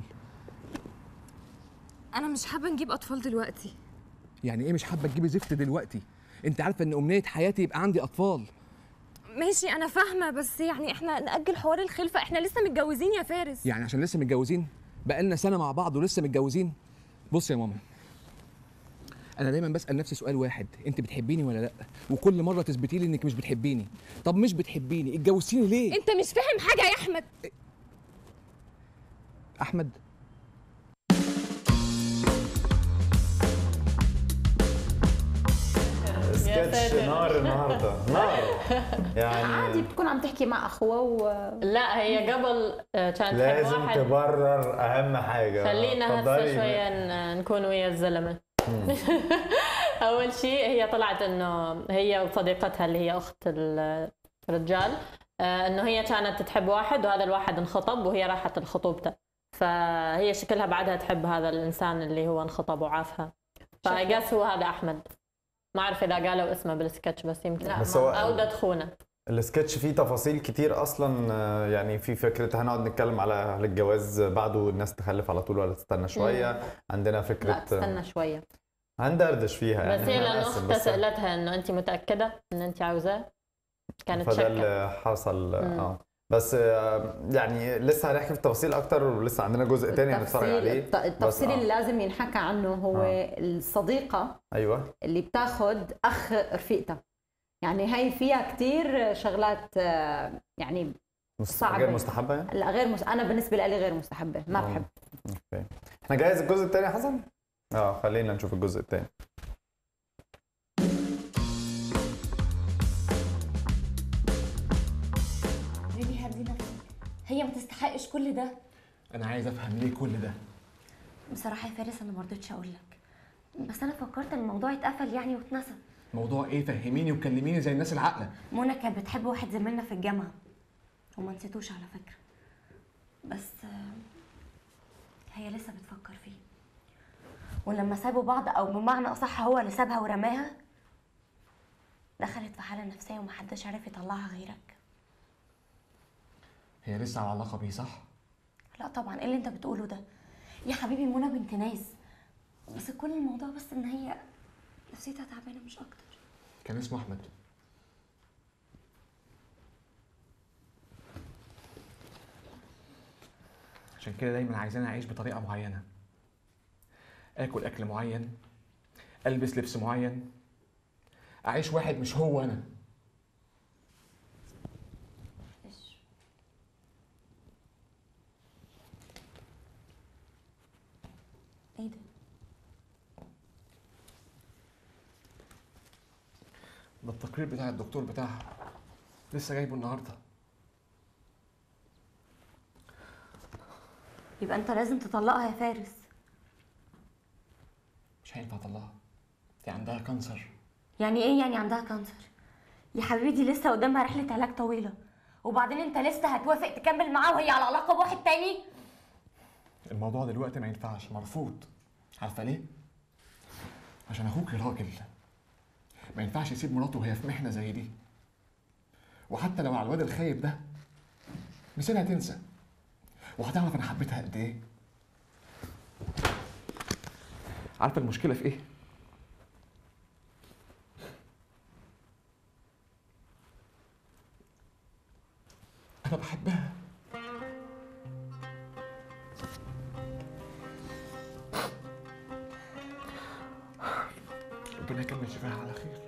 F: انا مش حابه نجيب اطفال دلوقتي.
G: يعني ايه مش حابه تجيبي زفت دلوقتي؟ انت عارفه ان امنيه حياتي يبقى عندي اطفال.
F: ماشي انا فاهمه، بس يعني احنا نأجل حوار الخلفه، احنا لسه متجوزين يا فارس.
G: يعني عشان لسه متجوزين؟ بقالنا سنه مع بعض ولسه متجوزين؟ بص يا ماما، انا دايما بسال نفسي سؤال واحد، انت بتحبيني ولا لا؟ وكل مره تثبتي لي انك مش بتحبيني. طب مش بتحبيني اتجوزتيني ليه؟
F: انت مش فاهم حاجه يا احمد.
G: احمد
A: سكتش نار النهارده، نار يعني.
D: عادي بتكون عم تحكي مع اخوه
C: لا هي قبل كانت
A: لازم
C: واحد.
A: تبرر اهم حاجه.
C: خلينا هسه شويه نكون ويا الزلمه. اول شيء هي طلعت انه هي وصديقتها اللي هي اخت الرجال، انه هي كانت تحب واحد وهذا الواحد انخطب وهي راحت لخطوبته، فهي شكلها بعدها تحب هذا الانسان اللي هو انخطب وعافها. فقاس هو هذا احمد. ما اعرف اذا قالوا اسمه بالسكتش بس يمكن
A: بس هو
C: او ده تخونه.
A: السكتش فيه تفاصيل كتير اصلا، يعني في فكره هنقعد نتكلم على الجواز بعده الناس تخلف على طول ولا تستنى شويه. عندنا فكره
D: لا تستنى شويه
A: هندردش فيها يعني.
C: بس هي لانه اختها سالتها انه انت متاكده ان انت عاوزاه، كانت
A: فده اللي حصل. بس يعني لسه هنحكي في التفاصيل اكتر، ولسه عندنا جزء تاني هنتفرج عليه.
D: التفصيل اللي لازم ينحكى عنه هو الصديقه
A: ايوه
D: اللي بتاخد اخ رفيقتها. يعني هي فيها كتير شغلات يعني صعبه
A: غير مستحبه يعني؟
D: لا غير انا بالنسبه لي غير مستحبه، ما بحب.
A: اوكي احنا جاهز الجزء الثاني يا حسن؟ خلينا نشوف الجزء الثاني.
E: بيبي هدي نفسك، هي ما تستحقش كل ده.
G: انا عايز افهم ليه كل ده.
E: بصراحه يا فارس انا ما رضيتش اقول لك، بس انا فكرت ان الموضوع اتقفل يعني واتنسى.
G: موضوع ايه؟ فهميني وكلميني زي الناس العاقله.
E: منى كانت بتحب واحد زميلنا في الجامعه وما نسيتوش على فكره، بس هي لسه بتفكر فيه، ولما سابوا بعض او بمعنى اصح هو اللي سابها ورماها دخلت في حاله نفسيه ومحدش عارف يطلعها غيرك.
G: هي لسه على علاقه بيه صح؟
E: لا طبعا، ايه اللي انت بتقوله ده يا حبيبي؟ منى بنت ناس، بس كل الموضوع بس ان هي نفسيتها تعبانه مش اكتر.
G: كان اسمه احمد. عشان كده دايما عايزاني اعيش بطريقه معينه، اكل اكل معين، البس لبس معين، اعيش واحد مش هو انا.
E: ايه ده؟
G: ده التقرير بتاع الدكتور بتاعها، لسه جايبه النهارده.
E: يبقى انت لازم تطلقها يا فارس.
G: مش هينفع اطلقها، دي عندها كانسر.
E: يعني ايه يعني عندها كانسر؟ يا حبيبي دي لسه قدامها رحله علاج طويله، وبعدين انت لسه هتوافق تكمل معاها وهي على علاقه بواحد تاني؟
G: الموضوع دلوقتي ما ينفعش، مرفوض. عارفه ليه؟ عشان اخوك راجل، ما ينفعش يسيب مراته وهي في محنه زي دي. وحتى لو على الواد الخايب ده مسيرها تنسى، وهتعرف انا حبيتها قد ايه. عارفه المشكله في ايه؟ انا بحبها. ربنا يكمل شفاها على خير.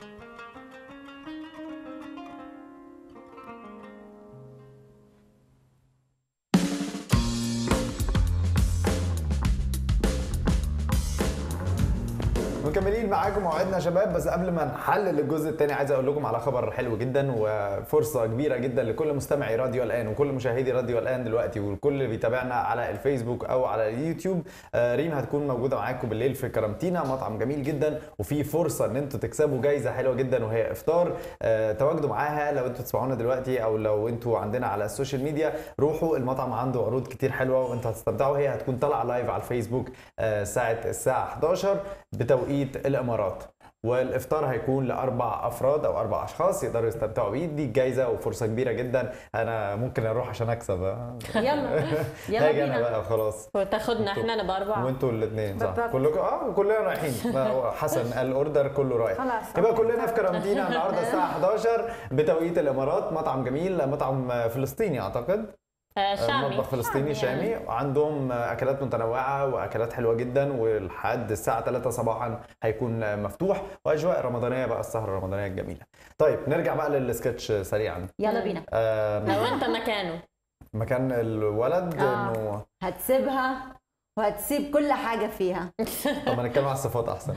A: مكملين معاكم موعدنا شباب، بس قبل ما نحلل الجزء الثاني عايز اقول لكم على خبر حلو جدا وفرصه كبيره جدا لكل مستمعي راديو الان وكل مشاهدي راديو الان دلوقتي والكل اللي بيتابعنا على الفيسبوك او على اليوتيوب. ريم هتكون موجوده معاكم بالليل في كرامتينا، مطعم جميل جدا وفي فرصه ان انتوا تكسبوا جايزه حلوه جدا وهي افطار. تواجدوا معاها لو انتوا تسمعونا دلوقتي او لو انتوا عندنا على السوشيال ميديا، روحوا المطعم عنده عروض كتير حلوه وانتوا هتستمتعوا. هي هتكون طالعه لايف على الفيسبوك الساعه 11 بتوقيت الامارات، والافطار هيكون لاربع افراد او اربع اشخاص يقدروا يستمتعوا بيه. دي جايزه وفرصه كبيره جدا. انا ممكن اروح عشان اكسب.
D: يلا
A: هاجي انا بقى خلاص
C: وتاخدنا احنا نبقى اربعه
A: وانتوا الاثنين صح كلكم كلنا رايحين. حسن الاوردر كله رايح، يبقى كلنا في كرامتينا النهارده الساعه 11 بتوقيت الامارات. مطعم جميل، مطعم فلسطيني اعتقد،
C: شامي،
A: مطبخ فلسطيني شامي. عندهم اكلات متنوعه واكلات حلوه جدا، ولحد الساعه 3 صباحا هيكون مفتوح، واجواء رمضانيه بقى، السهره الرمضانيه الجميله. طيب نرجع بقى للسكتش سريعا.
D: يلا بينا.
C: لو انت مكانه،
A: مكان الولد انه
D: هتسيبها وهتسيب كل حاجه فيها.
A: طب ما نتكلم على الصفات احسن.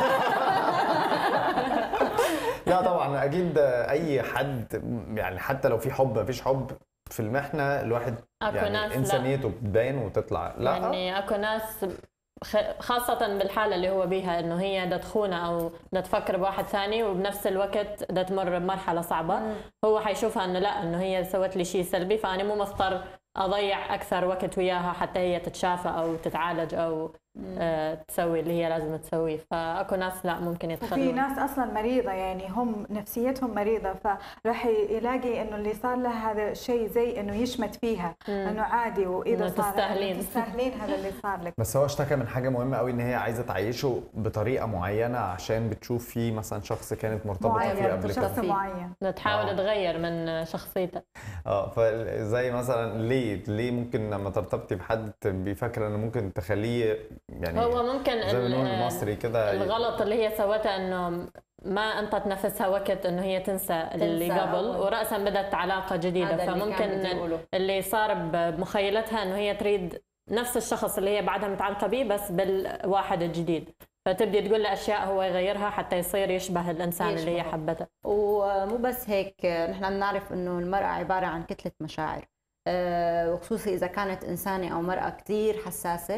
A: لا طبعا اكيد اي حد يعني حتى لو في حب مفيش حب في المحنه الواحد يعني انسانيته بتبان وتطلع. لا
C: يعني اكو ناس خاصة بالحالة اللي هو بيها انه هي بدها تخونه او بدها تفكر بواحد ثاني وبنفس الوقت بدها تمر بمرحلة صعبة. هو حيشوفها انه لا، انه هي سوت لي شيء سلبي، فانا مو مضطر اضيع اكثر وقت وياها حتى هي تتشافى او تتعالج او تسوي اللي هي لازم تسويه. فاكو ناس لا ممكن يتخلوا.
B: في ناس اصلا مريضه، يعني هم نفسيتهم مريضه، فراح يلاقي انه اللي صار لها هذا الشيء زي انه يشمت فيها انه عادي، واذا صار تستاهلين هذا اللي صار لك.
A: بس هو اشتكى من حاجه مهمه قوي، ان هي عايزه تعيشه بطريقه معينه عشان بتشوف فيه مثلا شخص كانت مرتبطه فيه قبل
B: شخص
A: كده
B: معين،
C: تحاول تغير من شخصيتها.
A: فزي مثلا ليه ممكن لما ترتبطي بحد بيفكر انه ممكن تخليه يعني
C: هو ممكن
A: زي ما بنقول المصري كده
C: الغلط اللي هي سوته انه ما انطت نفسها وقت انه هي تنسى اللي قبل ورأسا بدت علاقه جديده. فممكن اللي صار بمخيلتها انه هي تريد نفس الشخص اللي هي بعدها متعلقه به بس بالواحد الجديد، فتبدي تقول له اشياء هو يغيرها حتى يصير يشبه الانسان اللي هي حبته.
D: ومو بس هيك، نحن بنعرف انه المراه عباره عن كتله مشاعر، وخصوصا اذا كانت انسانه او مراه كثير حساسه،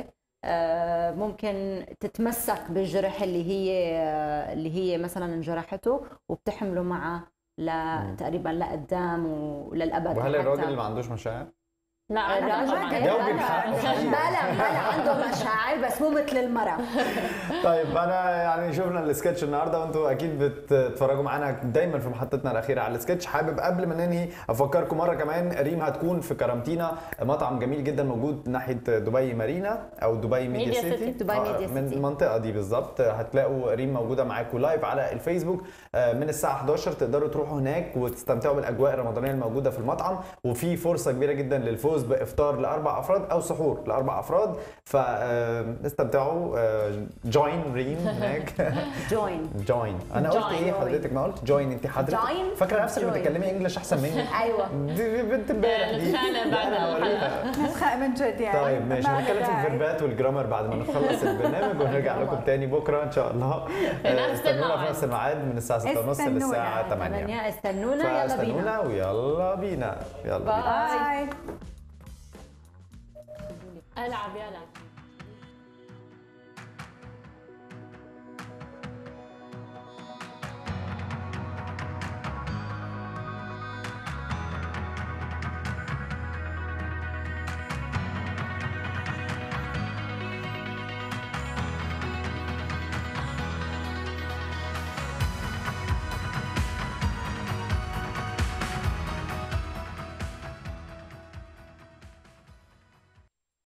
D: ممكن تتمسك بالجرح اللي هي مثلا انجرحته وبتحمله معها تقريبا لقدام وللابد.
A: وهل الراجل اللي ما عندوش مشاعر؟
C: لا
D: بلا عنده مشاعر بس مو مثل المرأة.
A: طيب انا يعني شفنا السكتش النهارده وانتوا اكيد بتتفرجوا معانا دايما في محطتنا الاخيره على السكتش. حابب قبل ما ننهي افكركم مره كمان، ريم هتكون في كرامتينا، مطعم جميل جدا موجود ناحيه دبي مارينا او دبي ميديا سيتي، من المنطقه دي بالظبط. هتلاقوا ريم موجوده معاكم لايف على الفيسبوك من الساعه 11. تقدروا تروحوا هناك وتستمتعوا بالاجواء الرمضانيه الموجوده في المطعم، وفي فرصه كبيره جدا للفوز بافطار لاربع افراد او سحور لاربع افراد. فاستمتعوا. جوين ريم هناك. جوين انا قلت ايه حضرتك؟ ما قلت جوين؟ انت حضرتك فاكره نفسك بتتكلمي انجلش احسن مني.
D: ايوه
A: دي بنت امبارح دي
C: بعد الحلقه
B: نسخه من جد يعني.
A: طيب ماشي، هنتكلم في الفيربات والجرامر بعد ما نخلص البرنامج ونرجع لكم تاني بكره ان شاء الله. استنونا في نفس الميعاد من الساعه 6:30 للساعه 8.
D: استنونا
A: ويلا بينا.
B: باي.
C: العب يلا.